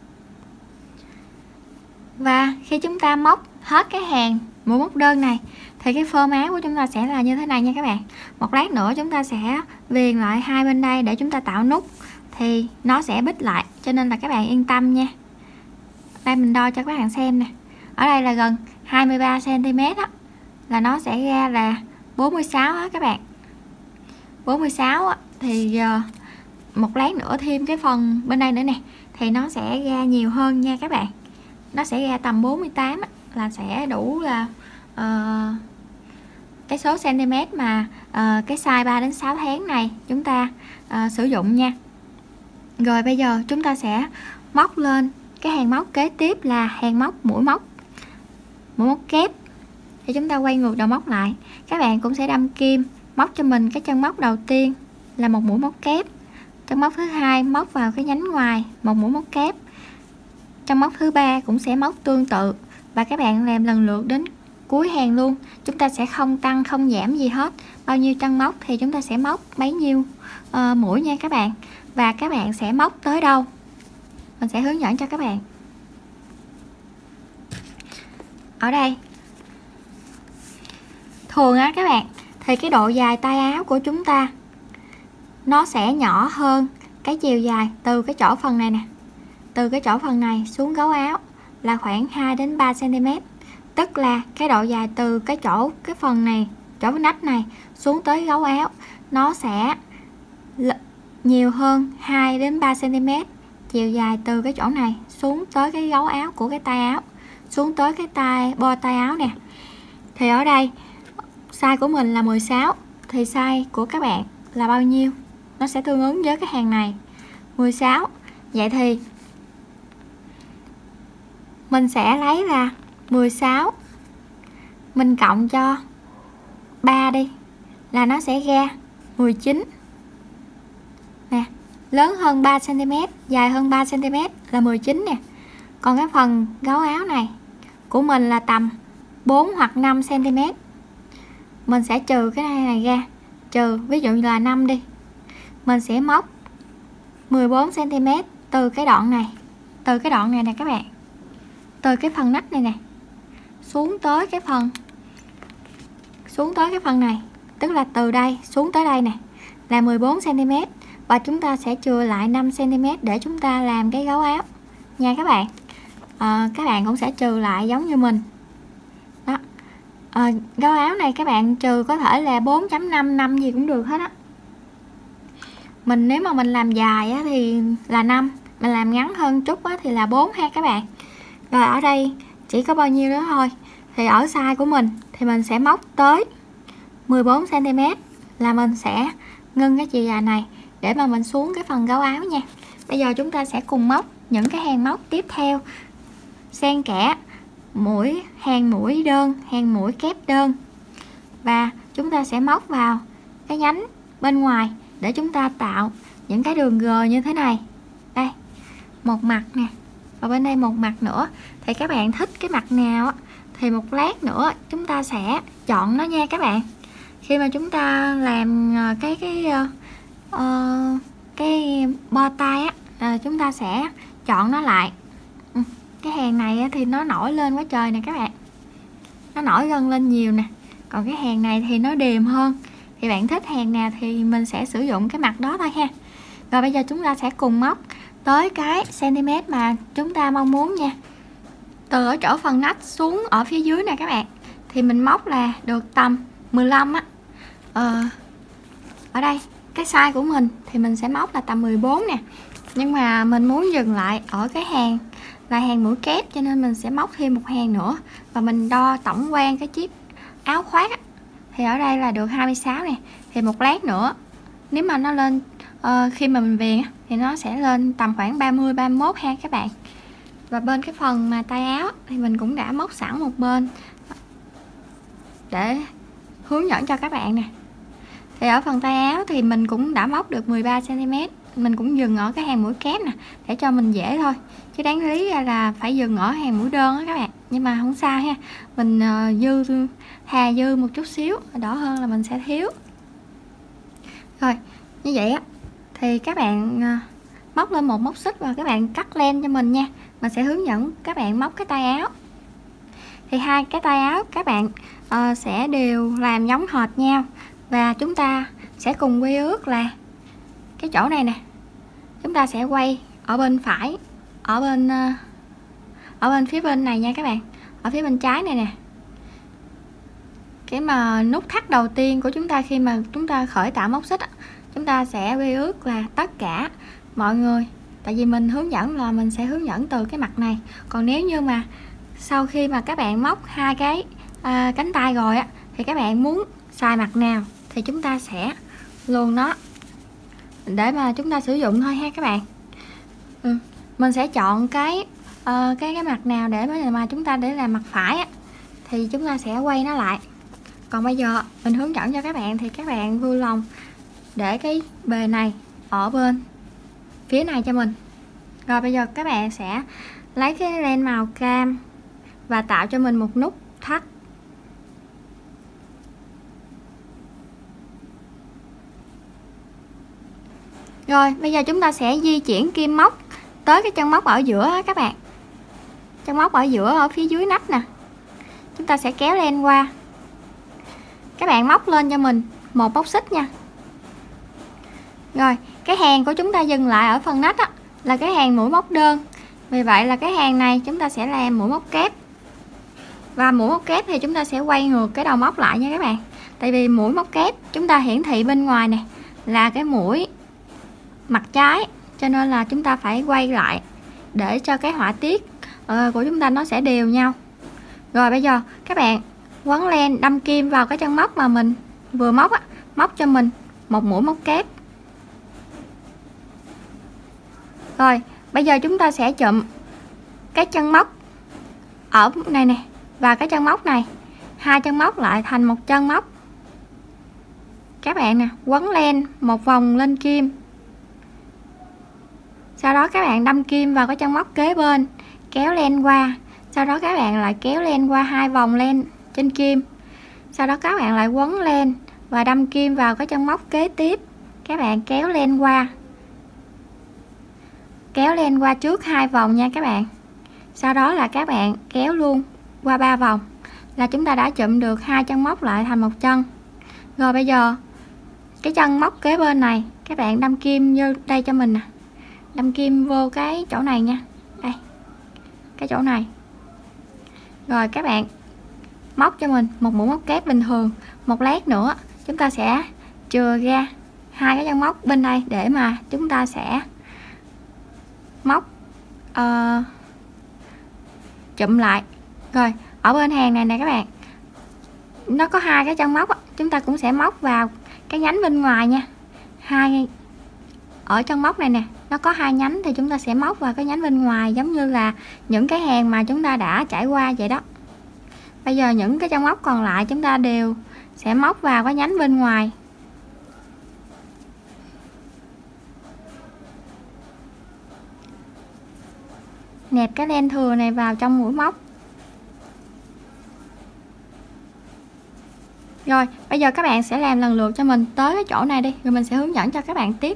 Và khi chúng ta móc hết cái hàng mũi móc đơn này thì cái phơm áo của chúng ta sẽ là như thế này nha các bạn. Một lát nữa chúng ta sẽ viền lại hai bên đây để chúng ta tạo nút thì nó sẽ bít lại, cho nên là các bạn yên tâm nha. Đây mình đo cho các bạn xem nè. Ở đây là gần hai mươi ba xăng ti mét đó, là nó sẽ ra là bốn mươi sáu á các bạn. bốn mươi sáu á, thì một lát nữa thêm cái phần bên đây nữa nè thì nó sẽ ra nhiều hơn nha các bạn. Nó sẽ ra tầm bốn mươi tám á, là sẽ đủ là uh, cái số cm mà uh, cái size ba đến sáu tháng này chúng ta uh, sử dụng nha. Rồi bây giờ chúng ta sẽ móc lên cái hàng móc kế tiếp là hàng móc mũi móc mũi móc kép. Thì chúng ta quay ngược đầu móc lại, các bạn cũng sẽ đâm kim móc cho mình cái chân móc đầu tiên là một mũi móc kép, chân móc thứ hai móc vào cái nhánh ngoài một mũi móc kép, chân móc thứ ba cũng sẽ móc tương tự, và các bạn làm lần lượt đến cuối hàng luôn. Chúng ta sẽ không tăng không giảm gì hết, bao nhiêu chân móc thì chúng ta sẽ móc bấy nhiêu uh, mũi nha các bạn. Và các bạn sẽ móc tới đâu mình sẽ hướng dẫn cho các bạn. Ở đây thường á các bạn thì cái độ dài tay áo của chúng ta nó sẽ nhỏ hơn cái chiều dài từ cái chỗ phần này nè, từ cái chỗ phần này xuống gấu áo là khoảng hai đến ba xăng ti mét. Tức là cái độ dài từ cái chỗ cái phần này, chỗ nách này xuống tới gấu áo nó sẽ nhiều hơn hai đến ba xăng ti mét chiều dài từ cái chỗ này xuống tới cái gấu áo của cái tay áo, xuống tới cái tay bo tay áo nè. Thì ở đây size của mình là mười sáu, thì size của các bạn là bao nhiêu? Nó sẽ tương ứng với cái hàng này mười sáu. Vậy thì mình sẽ lấy là mười sáu mình cộng cho ba đi là nó sẽ ra mười chín nè, lớn hơn ba xăng ti mét, dài hơn ba xăng ti mét là mười chín nè. Còn cái phần gấu áo này của mình là tầm bốn hoặc năm xăng ti mét, mình sẽ trừ cái này này ra, trừ ví dụ như là năm đi, mình sẽ móc mười bốn xăng ti mét từ cái đoạn này, từ cái đoạn này nè các bạn, từ cái phần nách này nè xuống tới cái phần xuống tới cái phần này, tức là từ đây xuống tới đây nè là mười bốn xăng ti mét, và chúng ta sẽ trừ lại năm xăng ti mét để chúng ta làm cái gấu áo nha các bạn. À, các bạn cũng sẽ trừ lại giống như mình đó. À, gấu áo này các bạn trừ có thể là bốn chấm năm, năm gì cũng được hết á. Mình nếu mà mình làm dài á, thì là năm, mình làm ngắn hơn chút á, thì là bốn ha các bạn. Rồi ở đây chỉ có bao nhiêu đó thôi. Thì ở size của mình thì mình sẽ móc tới mười bốn xăng ti mét là mình sẽ ngưng cái chiều dài này để mà mình xuống cái phần gấu áo nha. Bây giờ chúng ta sẽ cùng móc những cái hàng móc tiếp theo, xen kẽ mũi, hàng mũi đơn, hàng mũi kép đơn, và chúng ta sẽ móc vào cái nhánh bên ngoài để chúng ta tạo những cái đường gờ như thế này. Đây một mặt nè, và bên đây một mặt nữa. Thì các bạn thích cái mặt nào thì một lát nữa chúng ta sẽ chọn nó nha các bạn. Khi mà chúng ta làm cái cái uh, cái bo tay á, à, chúng ta sẽ chọn nó lại. Ừ, cái hàng này thì nó nổi lên quá trời nè các bạn, nó nổi gân lên nhiều nè, còn cái hàng này thì nó điềm hơn, thì bạn thích hàng nào thì mình sẽ sử dụng cái mặt đó thôi ha. Rồi bây giờ chúng ta sẽ cùng móc tới cái cm mà chúng ta mong muốn nha. Từ ở chỗ phần nách xuống ở phía dưới nè các bạn, thì mình móc là được tầm mười lăm á. Ờ, ở đây cái size của mình thì mình sẽ móc là tầm mười bốn nè, nhưng mà mình muốn dừng lại ở cái hàng là hàng mũi kép, cho nên mình sẽ móc thêm một hàng nữa. Và mình đo tổng quan cái chiếc áo khoác á, thì ở đây là được hai mươi sáu nè, thì một lát nữa nếu mà nó lên uh, khi mà mình viền thì nó sẽ lên tầm khoảng ba mươi ba mươi mốt ha các bạn. Và bên cái phần mà tay áo thì mình cũng đã móc sẵn một bên để hướng dẫn cho các bạn nè. Thì ở phần tay áo thì mình cũng đã móc được mười ba xăng ti mét, mình cũng dừng ở cái hàng mũi kép nè để cho mình dễ thôi, chứ đáng lý ra là phải dừng ở hàng mũi đơn á các bạn. Nhưng mà không sao ha, mình uh, dư thà dư một chút xíu đỡ hơn là mình sẽ thiếu. Rồi như vậy á thì các bạn uh, móc lên một móc xích và các bạn cắt len cho mình nha. Mình sẽ hướng dẫn các bạn móc cái tay áo. Thì hai cái tay áo các bạn uh, sẽ đều làm giống hệt nhau, và chúng ta sẽ cùng quy ước là cái chỗ này nè, chúng ta sẽ quay ở bên phải, ở bên uh, ở bên phía bên này nha các bạn, ở phía bên trái này nè. Cái mà nút thắt đầu tiên của chúng ta khi mà chúng ta khởi tạo móc xích, chúng ta sẽ quy ước là tất cả mọi người, tại vì mình hướng dẫn là mình sẽ hướng dẫn từ cái mặt này. Còn nếu như mà sau khi mà các bạn móc hai cái à, cánh tay rồi á, thì các bạn muốn xài mặt nào thì chúng ta sẽ luồn nó để mà chúng ta sử dụng thôi ha các bạn. ừ. Mình sẽ chọn cái uh, cái cái mặt nào để mà, mà chúng ta để làm mặt phải á, thì chúng ta sẽ quay nó lại. Còn bây giờ mình hướng dẫn cho các bạn thì các bạn vui lòng để cái bề này ở bên phía này cho mình. Rồi bây giờ các bạn sẽ lấy cái len màu cam và tạo cho mình một nút thắt. Rồi bây giờ chúng ta sẽ di chuyển kim móc tới cái chân móc ở giữa các bạn. Chân móc ở giữa ở phía dưới nách nè, chúng ta sẽ kéo len qua. Các bạn móc lên cho mình một móc xích nha. Rồi cái hàng của chúng ta dừng lại ở phần nách á, là cái hàng mũi móc đơn, vì vậy là cái hàng này chúng ta sẽ làm mũi móc kép. Và mũi móc kép thì chúng ta sẽ quay ngược cái đầu móc lại nha các bạn. Tại vì mũi móc kép chúng ta hiển thị bên ngoài này là cái mũi mặt trái, cho nên là chúng ta phải quay lại để cho cái họa tiết uh, của chúng ta nó sẽ đều nhau. Rồi bây giờ các bạn quấn len đâm kim vào cái chân móc mà mình vừa móc á, móc cho mình một mũi móc kép. Rồi bây giờ chúng ta sẽ chụm cái chân móc ở này nè và cái chân móc này, hai chân móc lại thành một chân móc. Các bạn nè quấn len một vòng lên kim, sau đó các bạn đâm kim vào cái chân móc kế bên, kéo len qua, sau đó các bạn lại kéo len qua hai vòng len trên kim, sau đó các bạn lại quấn len và đâm kim vào cái chân móc kế tiếp. Các bạn kéo len qua, kéo len qua trước hai vòng nha các bạn, sau đó là các bạn kéo luôn qua ba vòng là chúng ta đã chụm được hai chân móc lại thành một chân. Rồi bây giờ cái chân móc kế bên này các bạn đâm kim như đây cho mình nè, đâm kim vô cái chỗ này nha, đây cái chỗ này. Rồi các bạn móc cho mình một mũi móc kép bình thường. Một lát nữa chúng ta sẽ chừa ra hai cái chân móc bên đây để mà chúng ta sẽ móc uh, chụm lại. Rồi ở bên hàng này nè các bạn, nó có hai cái chân móc, chúng ta cũng sẽ móc vào cái nhánh bên ngoài nha. Hai ở chân móc này nè, nó có hai nhánh thì chúng ta sẽ móc vào cái nhánh bên ngoài, giống như là những cái hàng mà chúng ta đã trải qua vậy đó. Bây giờ những cái chân móc còn lại chúng ta đều sẽ móc vào cái nhánh bên ngoài. Nẹp cái len thừa này vào trong mũi móc. Rồi bây giờ các bạn sẽ làm lần lượt cho mình tới cái chỗ này đi, rồi mình sẽ hướng dẫn cho các bạn tiếp.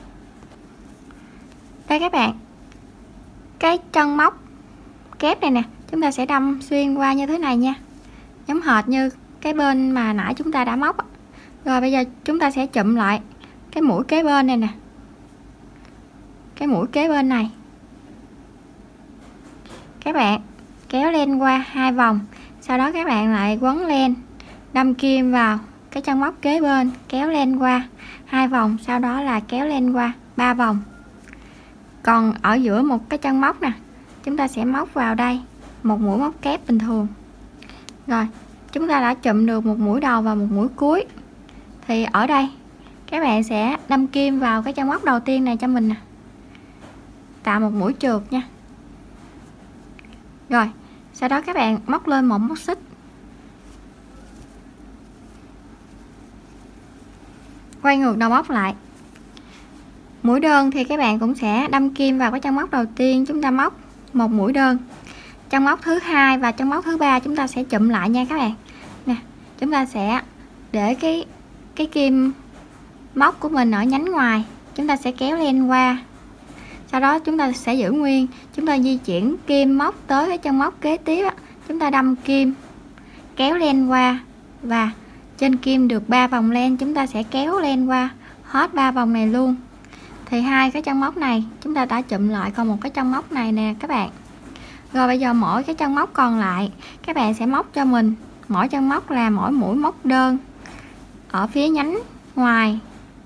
Đây các bạn, cái chân móc kép này nè, chúng ta sẽ đâm xuyên qua như thế này nha, giống hệt như cái bên mà nãy chúng ta đã móc. Rồi bây giờ chúng ta sẽ chụm lại cái mũi kế bên này nè, cái mũi kế bên này, các bạn kéo len qua hai vòng, sau đó các bạn lại quấn len, đâm kim vào cái chân móc kế bên, kéo len qua hai vòng, sau đó là kéo len qua ba vòng. Còn ở giữa một cái chân móc nè, chúng ta sẽ móc vào đây một mũi móc kép bình thường. Rồi chúng ta đã chụm được một mũi đầu và một mũi cuối, thì ở đây các bạn sẽ đâm kim vào cái chân móc đầu tiên này cho mình nè, tạo một mũi trượt nha. Rồi sau đó các bạn móc lên một móc xích, quay ngược đầu móc lại. Mũi đơn thì các bạn cũng sẽ đâm kim vào cái chân móc đầu tiên, chúng ta móc một mũi đơn. Chân móc thứ hai và chân móc thứ ba chúng ta sẽ chụm lại nha các bạn. Nè, chúng ta sẽ để cái cái kim móc của mình ở nhánh ngoài, chúng ta sẽ kéo len qua. Sau đó chúng ta sẽ giữ nguyên, chúng ta di chuyển kim móc tới cái chân móc kế tiếp, chúng ta đâm kim, kéo len qua, và trên kim được ba vòng len, chúng ta sẽ kéo len qua hết ba vòng này luôn. Thì hai cái chân móc này chúng ta đã chụm lại, còn một cái chân móc này nè các bạn. Rồi bây giờ mỗi cái chân móc còn lại các bạn sẽ móc cho mình mỗi chân móc là mỗi mũi móc đơn ở phía nhánh ngoài,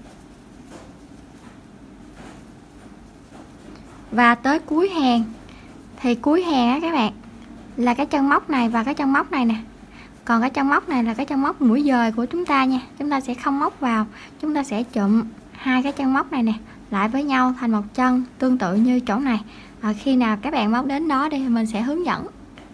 và tới cuối hàng. Thì cuối hàng á các bạn là cái chân móc này và cái chân móc này nè, còn cái chân móc này là cái chân móc mũi dời của chúng ta nha. Chúng ta sẽ không móc vào, chúng ta sẽ chụm hai cái chân móc này nè lại với nhau thành một chân, tương tự như chỗ này. À, khi nào các bạn móc đến đó thì mình sẽ hướng dẫn.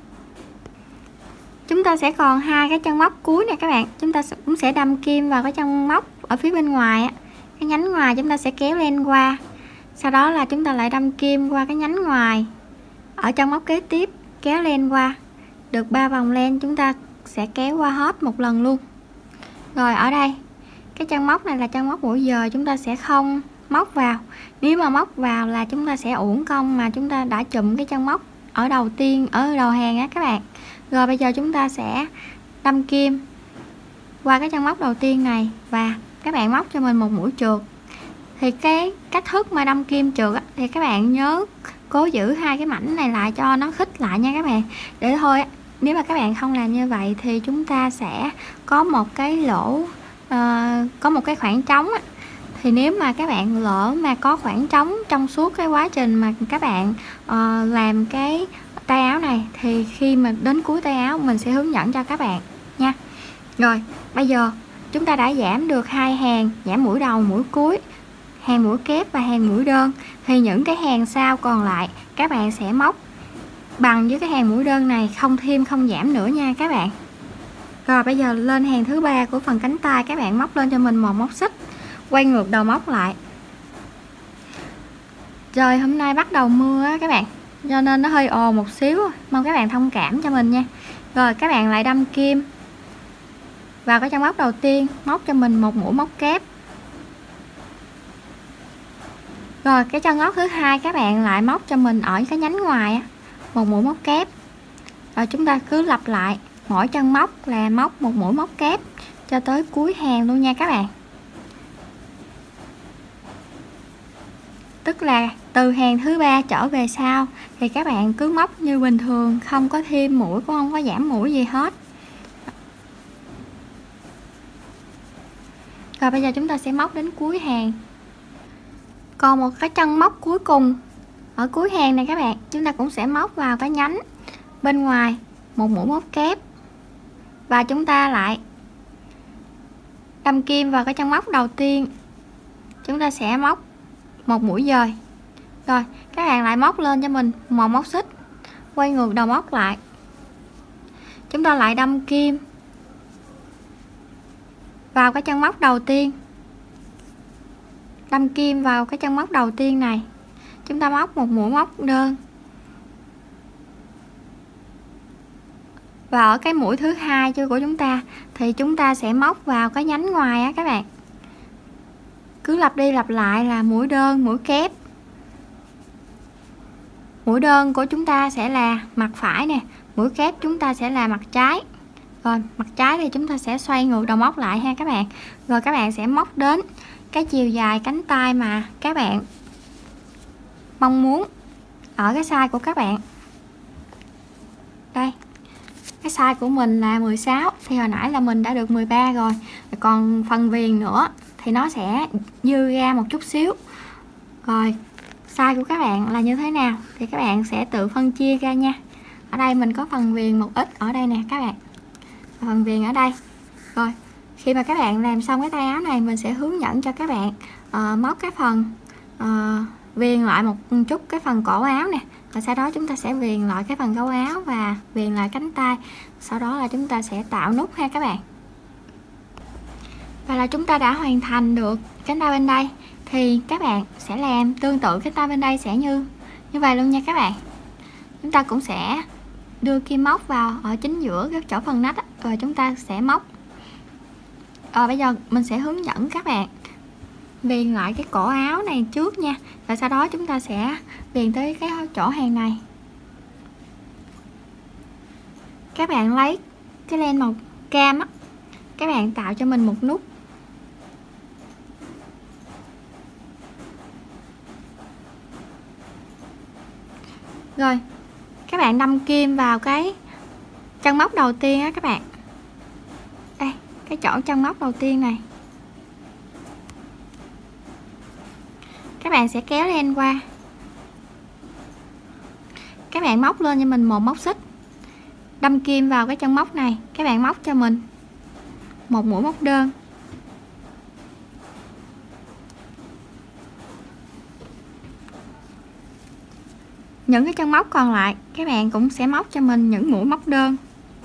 Chúng ta sẽ còn hai cái chân móc cuối này các bạn, chúng ta cũng sẽ đâm kim vào cái chân móc ở phía bên ngoài á, cái nhánh ngoài chúng ta sẽ kéo len qua, sau đó là chúng ta lại đâm kim qua cái nhánh ngoài ở chân móc kế tiếp, kéo len qua, được ba vòng len chúng ta sẽ kéo qua hết một lần luôn. Rồi ở đây cái chân móc này là chân móc mũi dời, chúng ta sẽ không móc vào. Nếu mà móc vào là chúng ta sẽ uổng công mà chúng ta đã chụm cái chân móc ở đầu tiên, ở đầu hàng á các bạn. Rồi bây giờ chúng ta sẽ đâm kim qua cái chân móc đầu tiên này, và các bạn móc cho mình một mũi trượt. Thì cái cách thức mà đâm kim trượt á, thì các bạn nhớ cố giữ hai cái mảnh này lại cho nó khít lại nha các bạn. Để thôi nếu mà các bạn không làm như vậy thì chúng ta sẽ có một cái lỗ, uh, có một cái khoảng trống á. Thì nếu mà các bạn lỡ mà có khoảng trống trong suốt cái quá trình mà các bạn uh, làm cái tay áo này, thì khi mà đến cuối tay áo mình sẽ hướng dẫn cho các bạn nha. Rồi bây giờ chúng ta đã giảm được hai hàng, giảm mũi đầu, mũi cuối, hàng mũi kép và hàng mũi đơn. Thì những cái hàng sau còn lại các bạn sẽ móc bằng với cái hàng mũi đơn này, không thêm không giảm nữa nha các bạn. Rồi bây giờ lên hàng thứ ba của phần cánh tay, các bạn móc lên cho mình một móc xích, quay ngược đầu móc lại. Trời hôm nay bắt đầu mưa á các bạn, cho nên nó hơi ồn một xíu, mong các bạn thông cảm cho mình nha. Rồi các bạn lại đâm kim vào cái chân móc đầu tiên, móc cho mình một mũi móc kép. Rồi cái chân móc thứ hai các bạn lại móc cho mình ở cái nhánh ngoài một mũi móc kép. Rồi chúng ta cứ lặp lại, mỗi chân móc là móc một mũi móc kép cho tới cuối hàng luôn nha các bạn. Tức là từ hàng thứ ba trở về sau thì các bạn cứ móc như bình thường, không có thêm mũi, cũng không có giảm mũi gì hết. Rồi bây giờ chúng ta sẽ móc đến cuối hàng. Còn một cái chân móc cuối cùng ở cuối hàng này các bạn, chúng ta cũng sẽ móc vào cái nhánh bên ngoài một mũi móc kép, và chúng ta lại đâm kim vào cái chân móc đầu tiên, chúng ta sẽ móc một mũi dời. Rồi các bạn lại móc lên cho mình một móc xích, quay ngược đầu móc lại, chúng ta lại đâm kim vào cái chân móc đầu tiên, đâm kim vào cái chân móc đầu tiên này, chúng ta móc một mũi móc đơn, và ở cái mũi thứ hai chưa của chúng ta thì chúng ta sẽ móc vào cái nhánh ngoài á các bạn. Cứ lặp đi lặp lại là mũi đơn, mũi kép. Mũi đơn của chúng ta sẽ là mặt phải nè, mũi kép chúng ta sẽ là mặt trái. Rồi mặt trái thì chúng ta sẽ xoay ngược đầu móc lại ha các bạn. Rồi các bạn sẽ móc đến cái chiều dài cánh tay mà các bạn mong muốn ở cái size của các bạn. Đây, cái size của mình là mười sáu, thì hồi nãy là mình đã được mười ba rồi. Còn phần viền nữa thì nó sẽ dư ra một chút xíu. Rồi size của các bạn là như thế nào thì các bạn sẽ tự phân chia ra nha. Ở đây mình có phần viền một ít ở đây nè các bạn, phần viền ở đây. Rồi khi mà các bạn làm xong cái tay áo này, mình sẽ hướng dẫn cho các bạn uh, móc cái phần uh, viền lại một chút cái phần cổ áo nè, và sau đó chúng ta sẽ viền lại cái phần gấu áo và viền lại cánh tay. Sau đó là chúng ta sẽ tạo nút ha các bạn. Và là chúng ta đã hoàn thành được cánh tay bên đây, thì các bạn sẽ làm tương tự cái tay bên đây sẽ như như vậy luôn nha các bạn. Chúng ta cũng sẽ đưa kim móc vào ở chính giữa cái chỗ phần nách, rồi chúng ta sẽ móc. Rồi bây giờ mình sẽ hướng dẫn các bạn viền lại cái cổ áo này trước nha, và sau đó chúng ta sẽ viền tới cái chỗ hàng này. Các bạn lấy cái len màu cam á, các bạn tạo cho mình một nút. Rồi các bạn đâm kim vào cái chân móc đầu tiên á các bạn. Đây, cái chỗ chân móc đầu tiên này. Các bạn sẽ kéo len qua. Các bạn móc lên cho mình một móc xích. Đâm kim vào cái chân móc này, các bạn móc cho mình một mũi móc đơn. Những cái chân móc còn lại các bạn cũng sẽ móc cho mình những mũi móc đơn.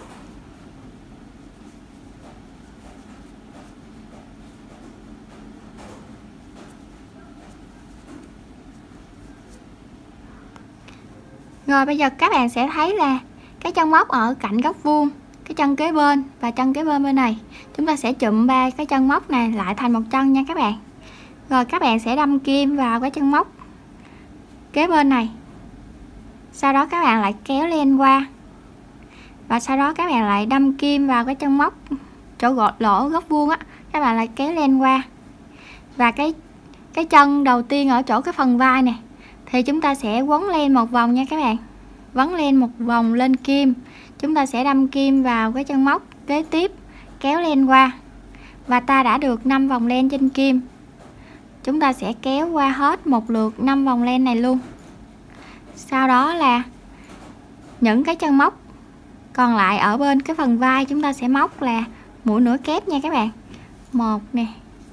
Rồi bây giờ các bạn sẽ thấy là cái chân móc ở cạnh góc vuông, cái chân kế bên và chân kế bên bên này, chúng ta sẽ chụm ba cái chân móc này lại thành một chân nha các bạn. Rồi các bạn sẽ đâm kim vào cái chân móc kế bên này. Sau đó các bạn lại kéo len qua. Và sau đó các bạn lại đâm kim vào cái chân móc chỗ gọt lỗ góc vuông á, các bạn lại kéo len qua. Và cái cái chân đầu tiên ở chỗ cái phần vai này thì chúng ta sẽ quấn len một vòng nha các bạn. Quấn len một vòng lên kim, chúng ta sẽ đâm kim vào cái chân móc kế tiếp, kéo len qua. Và ta đã được năm vòng len trên kim. Chúng ta sẽ kéo qua hết một lượt năm vòng len này luôn. Sau đó là những cái chân móc còn lại ở bên cái phần vai chúng ta sẽ móc là mũi nửa kép nha các bạn. Một nè.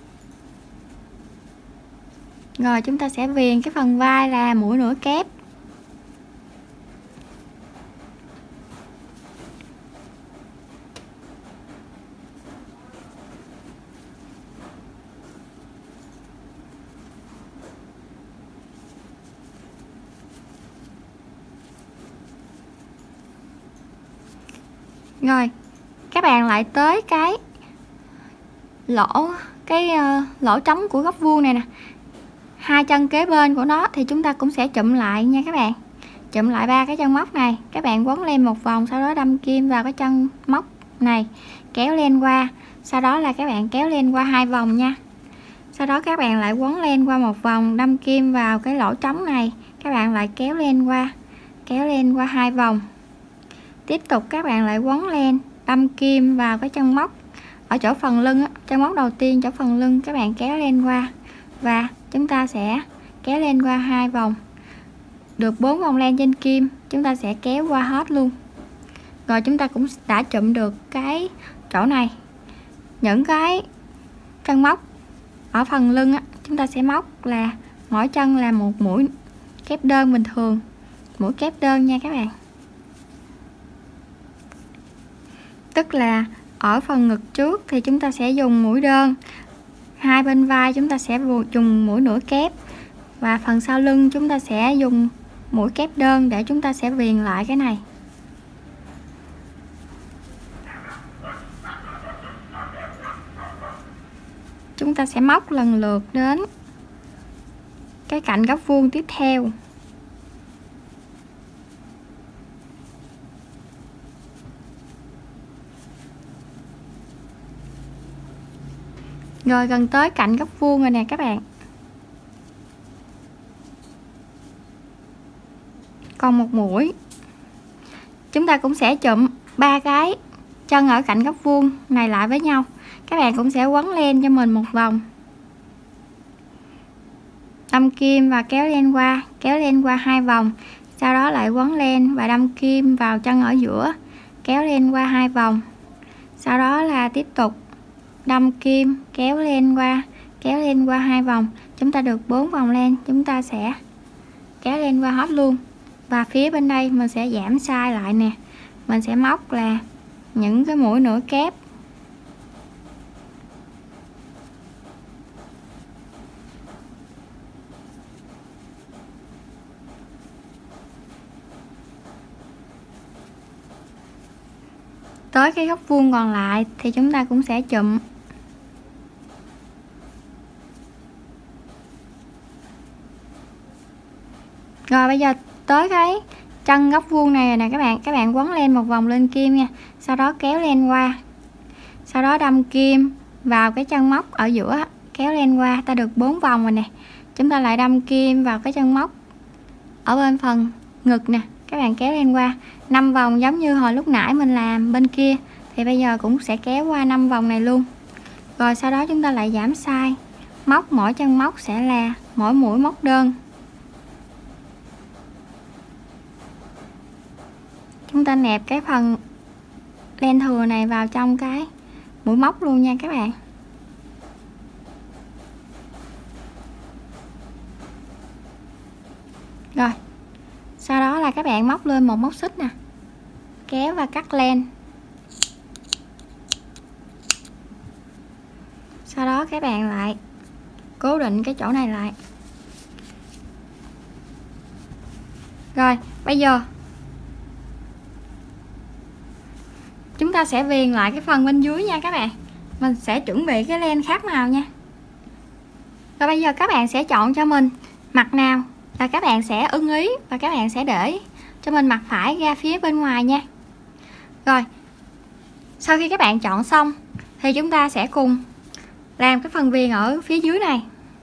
Rồi chúng ta sẽ viền cái phần vai là mũi nửa kép. Rồi các bạn lại tới cái lỗ cái uh, lỗ trống của góc vuông này nè, hai chân kế bên của nó thì chúng ta cũng sẽ chụm lại nha các bạn. Chụm lại ba cái chân móc này, các bạn quấn len một vòng, sau đó đâm kim vào cái chân móc này, kéo len qua. Sau đó là các bạn kéo len qua hai vòng nha. Sau đó các bạn lại quấn len qua một vòng, đâm kim vào cái lỗ trống này, các bạn lại kéo len qua, kéo len qua hai vòng. Tiếp tục các bạn lại quấn len, đâm kim vào cái chân móc ở chỗ phần lưng á, chân móc đầu tiên chỗ phần lưng, các bạn kéo len qua và chúng ta sẽ kéo len qua hai vòng. Được bốn vòng len trên kim, chúng ta sẽ kéo qua hết luôn. Rồi chúng ta cũng đã chụm được cái chỗ này. Những cái chân móc ở phần lưng á, chúng ta sẽ móc là mỗi chân là một mũi kép đơn bình thường, mũi kép đơn nha các bạn. Tức là ở phần ngực trước thì chúng ta sẽ dùng mũi đơn, hai bên vai chúng ta sẽ dùng mũi nửa kép, và phần sau lưng chúng ta sẽ dùng mũi kép đơn để chúng ta sẽ viền lại cái này. Chúng ta sẽ móc lần lượt đến cái cạnh góc vuông tiếp theo. Rồi gần tới cạnh góc vuông rồi nè các bạn. Còn một mũi. Chúng ta cũng sẽ chụm ba cái chân ở cạnh góc vuông này lại với nhau. Các bạn cũng sẽ quấn len cho mình một vòng. Đâm kim và kéo len qua, kéo len qua hai vòng. Sau đó lại quấn len và đâm kim vào chân ở giữa, kéo len qua hai vòng. Sau đó là tiếp tục đâm kim, kéo len qua, kéo len qua hai vòng. Chúng ta được bốn vòng len, chúng ta sẽ kéo len qua hết luôn. Và phía bên đây mình sẽ giảm size lại nè. Mình sẽ móc là những cái mũi nửa kép. Tới cái góc vuông còn lại thì chúng ta cũng sẽ chụm. Rồi bây giờ tới cái chân góc vuông này nè các bạn, các bạn quấn len một vòng lên kim nha. Sau đó kéo len qua. Sau đó đâm kim vào cái chân móc ở giữa, kéo len qua, ta được bốn vòng rồi nè. Chúng ta lại đâm kim vào cái chân móc ở bên phần ngực nè, các bạn kéo len qua năm vòng giống như hồi lúc nãy mình làm bên kia, thì bây giờ cũng sẽ kéo qua năm vòng này luôn. Rồi sau đó chúng ta lại giảm size, móc mỗi chân móc sẽ là mỗi mũi móc đơn. Chúng ta nẹp cái phần len thừa này vào trong cái mũi móc luôn nha các bạn. Rồi sau đó là các bạn móc lên một móc xích nè, kéo và cắt len. Sau đó các bạn lại cố định cái chỗ này lại. Rồi bây giờ chúng ta sẽ viền lại cái phần bên dưới nha các bạn. Mình sẽ chuẩn bị cái len khác màu nha. Rồi bây giờ các bạn sẽ chọn cho mình mặt nào là các bạn sẽ ưng ý, và các bạn sẽ để cho mình mặt phải ra phía bên ngoài nha. Rồi sau khi các bạn chọn xong thì chúng ta sẽ cùng làm cái phần viền ở phía dưới này.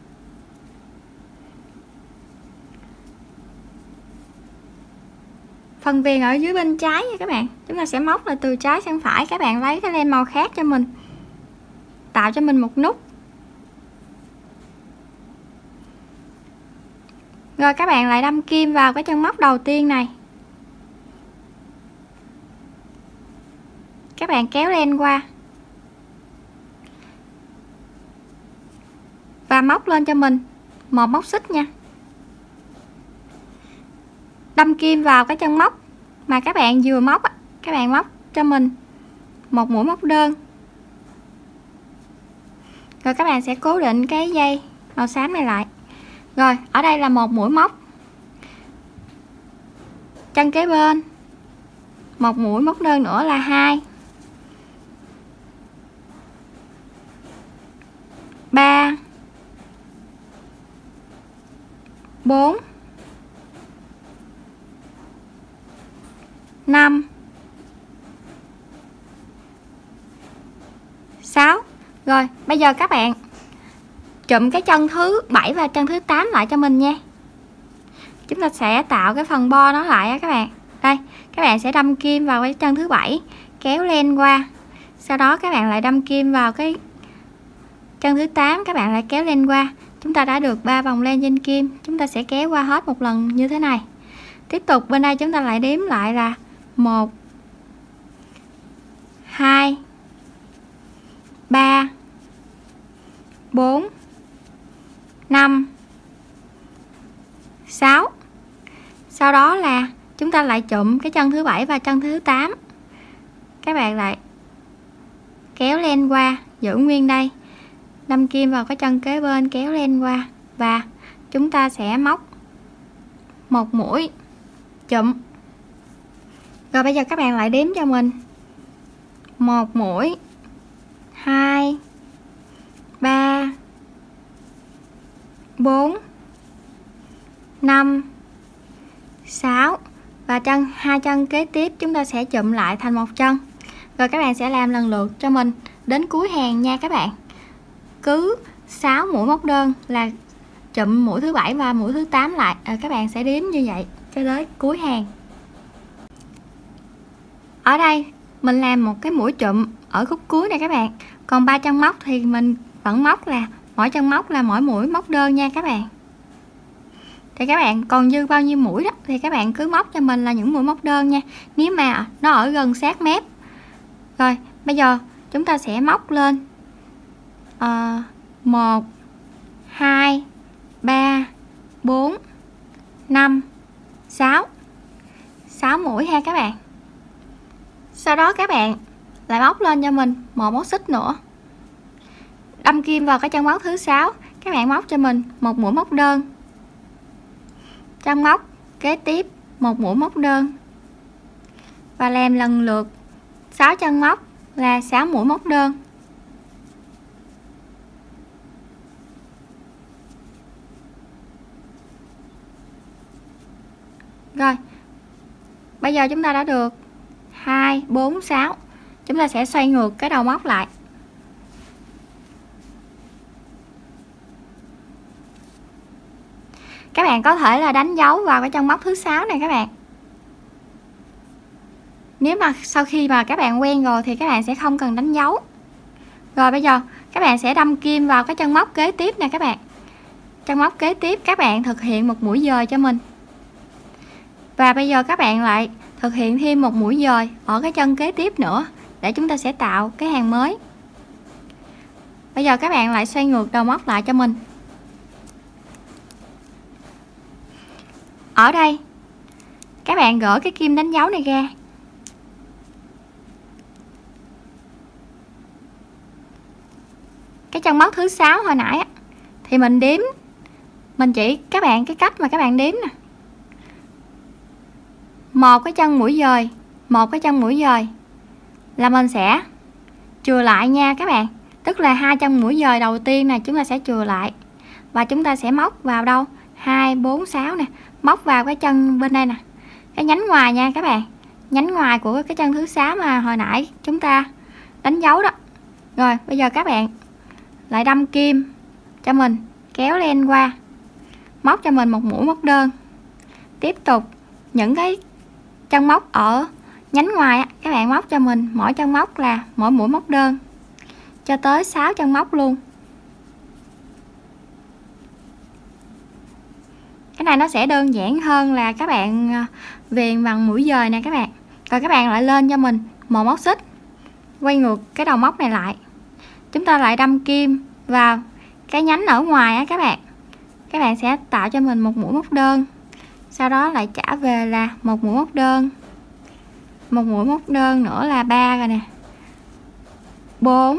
Phần viền ở dưới bên trái nha các bạn, chúng ta sẽ móc là từ trái sang phải. Các bạn lấy cái len màu khác cho mình, tạo cho mình một nút. Rồi các bạn lại đâm kim vào cái chân móc đầu tiên này. Các bạn kéo len qua và móc lên cho mình một móc xích nha. Đâm kim vào cái chân móc mà các bạn vừa móc, các bạn móc cho mình một mũi móc đơn. Rồi các bạn sẽ cố định cái dây màu xám này lại. Rồi ở đây là một mũi móc, chân kế bên một mũi móc đơn nữa là hai, ba, bốn, năm, sáu. Rồi bây giờ các bạn chụm cái chân thứ bảy và chân thứ tám lại cho mình nha. Chúng ta sẽ tạo cái phần bo nó lại á các bạn. Đây, các bạn sẽ đâm kim vào cái chân thứ bảy, kéo len qua. Sau đó các bạn lại đâm kim vào cái chân thứ tám, các bạn lại kéo len qua. Chúng ta đã được ba vòng len trên kim. Chúng ta sẽ kéo qua hết một lần như thế này. Tiếp tục bên đây chúng ta lại đếm lại là một, hai, ba, bốn, năm, sáu. Sau đó là chúng ta lại chụm cái chân thứ bảy và chân thứ tám. Các bạn lại kéo len qua, giữ nguyên đây. Đâm kim vào cái chân kế bên, kéo len qua và chúng ta sẽ móc một mũi chụm. Rồi bây giờ các bạn lại đếm cho mình một mũi, hai, ba, bốn, năm, sáu và chân hai chân kế tiếp chúng ta sẽ chụm lại thành một chân. Rồi các bạn sẽ làm lần lượt cho mình đến cuối hàng nha các bạn. cứ sáu mũi móc đơn là chụm mũi thứ bảy và mũi thứ tám lại. À, các bạn sẽ đếm như vậy cho tới cuối hàng. Ở đây mình làm một cái mũi chụm ở khúc cuối này các bạn. Còn ba chân móc thì mình vẫn móc là mỗi chân móc là mỗi mũi móc đơn nha các bạn. Thì các bạn còn dư bao nhiêu mũi đó thì các bạn cứ móc cho mình là những mũi móc đơn nha, nếu mà nó ở gần sát mép. Rồi bây giờ chúng ta sẽ móc lên à, một, hai, ba, bốn, năm, sáu, sáu mũi ha các bạn. Sau đó các bạn lại móc lên cho mình một móc xích nữa, đâm kim vào cái chân móc thứ sáu. Các bạn móc cho mình một mũi móc đơn, chân móc kế tiếp một mũi móc đơn, và làm lần lượt sáu chân móc là sáu mũi móc đơn. Rồi bây giờ chúng ta đã được hai, bốn, sáu. Chúng ta sẽ xoay ngược cái đầu móc lại. Các bạn có thể là đánh dấu vào cái chân móc thứ sáu này các bạn. Nếu mà sau khi mà các bạn quen rồi thì các bạn sẽ không cần đánh dấu. Rồi bây giờ các bạn sẽ đâm kim vào cái chân móc kế tiếp nè các bạn. Chân móc kế tiếp các bạn thực hiện một mũi dời cho mình. Và bây giờ các bạn lại thực hiện thêm một mũi dời ở cái chân kế tiếp nữa để chúng ta sẽ tạo cái hàng mới. Bây giờ các bạn lại xoay ngược đầu móc lại cho mình. Ở đây các bạn gỡ cái kim đánh dấu này ra. Cái chân móc thứ sáu hồi nãy á, thì mình đếm, mình chỉ các bạn cái cách mà các bạn đếm nè. Một cái chân mũi dời, một cái chân mũi dời là mình sẽ chừa lại nha các bạn. Tức là hai chân mũi dời đầu tiên này chúng ta sẽ chừa lại và chúng ta sẽ móc vào đâu? hai, bốn, sáu nè, móc vào cái chân bên đây nè, cái nhánh ngoài nha các bạn, nhánh ngoài của cái chân thứ sáu mà hồi nãy chúng ta đánh dấu đó. Rồi bây giờ các bạn lại đâm kim cho mình, kéo len qua, móc cho mình một mũi móc đơn. Tiếp tục những cái chân móc ở nhánh ngoài các bạn móc cho mình mỗi chân móc là mỗi mũi móc đơn cho tới sáu chân móc luôn. Cái này nó sẽ đơn giản hơn là các bạn viền bằng mũi dời nè các bạn. Rồi các bạn lại lên cho mình một móc xích, quay ngược cái đầu móc này lại, chúng ta lại đâm kim vào cái nhánh ở ngoài á các bạn. Các bạn sẽ tạo cho mình một mũi móc đơn, sau đó lại trả về là một mũi móc đơn, một mũi móc đơn nữa là ba rồi nè, bốn,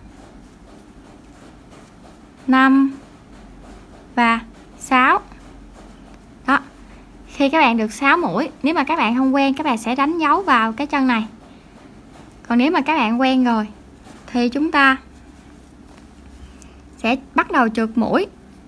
năm và sáu. Đó, khi các bạn được sáu mũi, nếu mà các bạn không quen các bạn sẽ đánh dấu vào cái chân này. Còn nếu mà các bạn quen rồi thì chúng ta sẽ bắt đầu trượt mũi.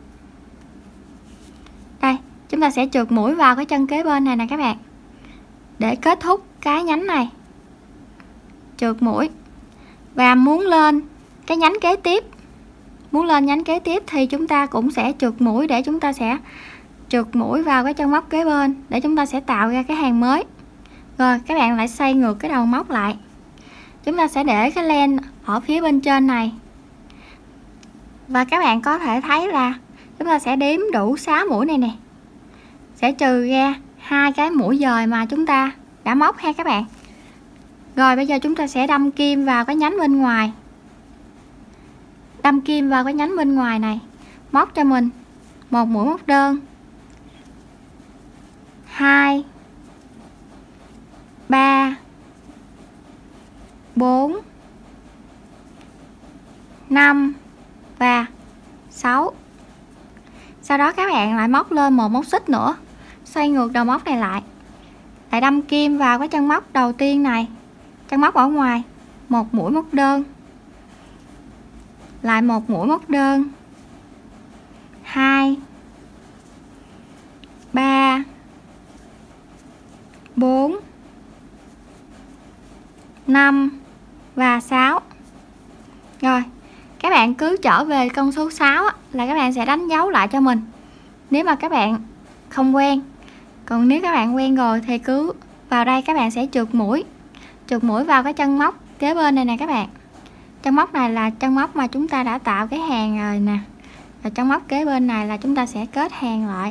Đây, chúng ta sẽ trượt mũi vào cái chân kế bên này nè các bạn, để kết thúc cái nhánh này. Trượt mũi. Và muốn lên cái nhánh kế tiếp, muốn lên nhánh kế tiếp thì chúng ta cũng sẽ trượt mũi, để chúng ta sẽ trượt mũi vào cái chân móc kế bên để chúng ta sẽ tạo ra cái hàng mới. Rồi các bạn lại xoay ngược cái đầu móc lại. Chúng ta sẽ để cái len ở phía bên trên này. Và các bạn có thể thấy là chúng ta sẽ đếm đủ sáu mũi này nè, sẽ trừ ra hai cái mũi dời mà chúng ta đã móc ha các bạn. Rồi bây giờ chúng ta sẽ đâm kim vào cái nhánh bên ngoài, đâm kim vào cái nhánh bên ngoài này, móc cho mình một mũi móc đơn, hai, ba, bốn, năm và sáu. Sau đó các bạn lại móc lên một móc xích nữa, xoay ngược đầu móc này lại, lại đâm kim vào cái chân móc đầu tiên này, chân móc ở ngoài, một mũi móc đơn, lại một mũi móc đơn, hai, ba, bốn, năm và sáu. Rồi các bạn bạn cứ trở về con số sáu á, là các bạn sẽ đánh dấu lại cho mình nếu mà các bạn không quen. Còn nếu các bạn quen rồi thì cứ vào đây các bạn sẽ trượt mũi trượt mũi vào cái chân móc kế bên này nè các bạn. Chân móc này là chân móc mà chúng ta đã tạo cái hàng rồi nè, và chân móc kế bên này là chúng ta sẽ kết hàng lại.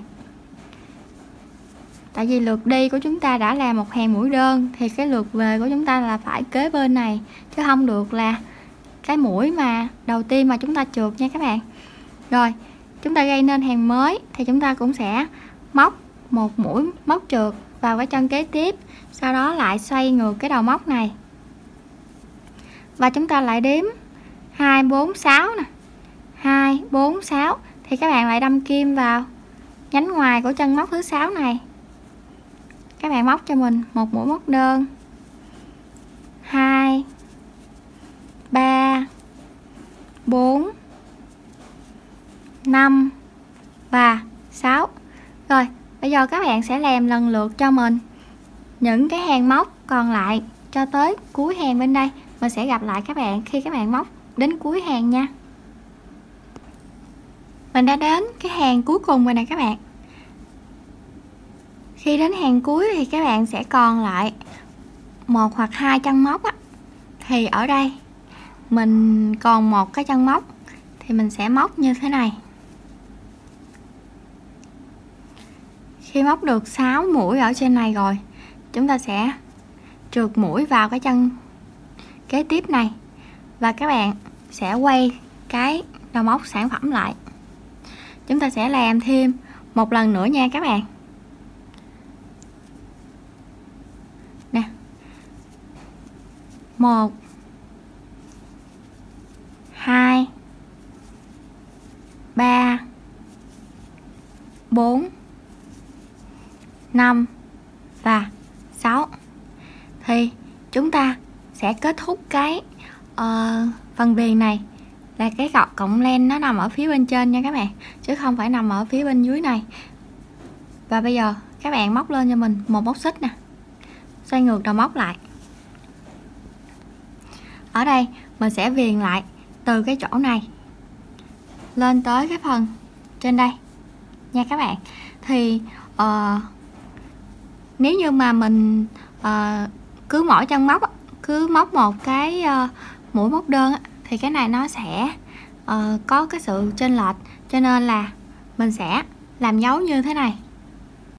Tại vì lượt đi của chúng ta đã là một hàng mũi đơn thì cái lượt về của chúng ta là phải kế bên này, chứ không được là cái mũi mà đầu tiên mà chúng ta trượt nha các bạn. Rồi chúng ta gây nên hàng mới thì chúng ta cũng sẽ móc một mũi móc trượt vào cái chân kế tiếp, sau đó lại xoay ngược cái đầu móc này và chúng ta lại đếm hai bốn sáu nè, hai bốn sáu thì các bạn lại đâm kim vào nhánh ngoài của chân móc thứ sáu này. Các bạn móc cho mình một mũi móc đơn, hai, ba, bốn, năm và sáu. Rồi bây giờ các bạn sẽ làm lần lượt cho mình những cái hàng móc còn lại cho tới cuối hàng bên đây. Mình sẽ gặp lại các bạn khi các bạn móc đến cuối hàng nha. Mình đã đến cái hàng cuối cùng rồi nè các bạn. Khi đến hàng cuối thì các bạn sẽ còn lại một hoặc hai chân móc á. Thì ở đây mình còn một cái chân móc thì mình sẽ móc như thế này. Khi móc được sáu mũi ở trên này rồi, chúng ta sẽ trượt mũi vào cái chân kế tiếp này và các bạn sẽ quay cái đầu móc sản phẩm lại. Chúng ta sẽ làm thêm một lần nữa nha các bạn. Nè. một, hai, ba, bốn, năm và sáu. Thì chúng ta sẽ kết thúc cái uh, phần viền này là cái gọt cộng len nó nằm ở phía bên trên nha các bạn, chứ không phải nằm ở phía bên dưới này. Và bây giờ các bạn móc lên cho mình một móc xích nè, xoay ngược đầu móc lại. Ở đây mình sẽ viền lại từ cái chỗ này lên tới cái phần trên đây nha các bạn. Thì uh, nếu như mà mình uh, cứ mỗi chân móc cứ móc một cái uh, mũi móc đơn thì cái này nó sẽ uh, có cái sự chênh lệch, cho nên là mình sẽ làm dấu như thế này.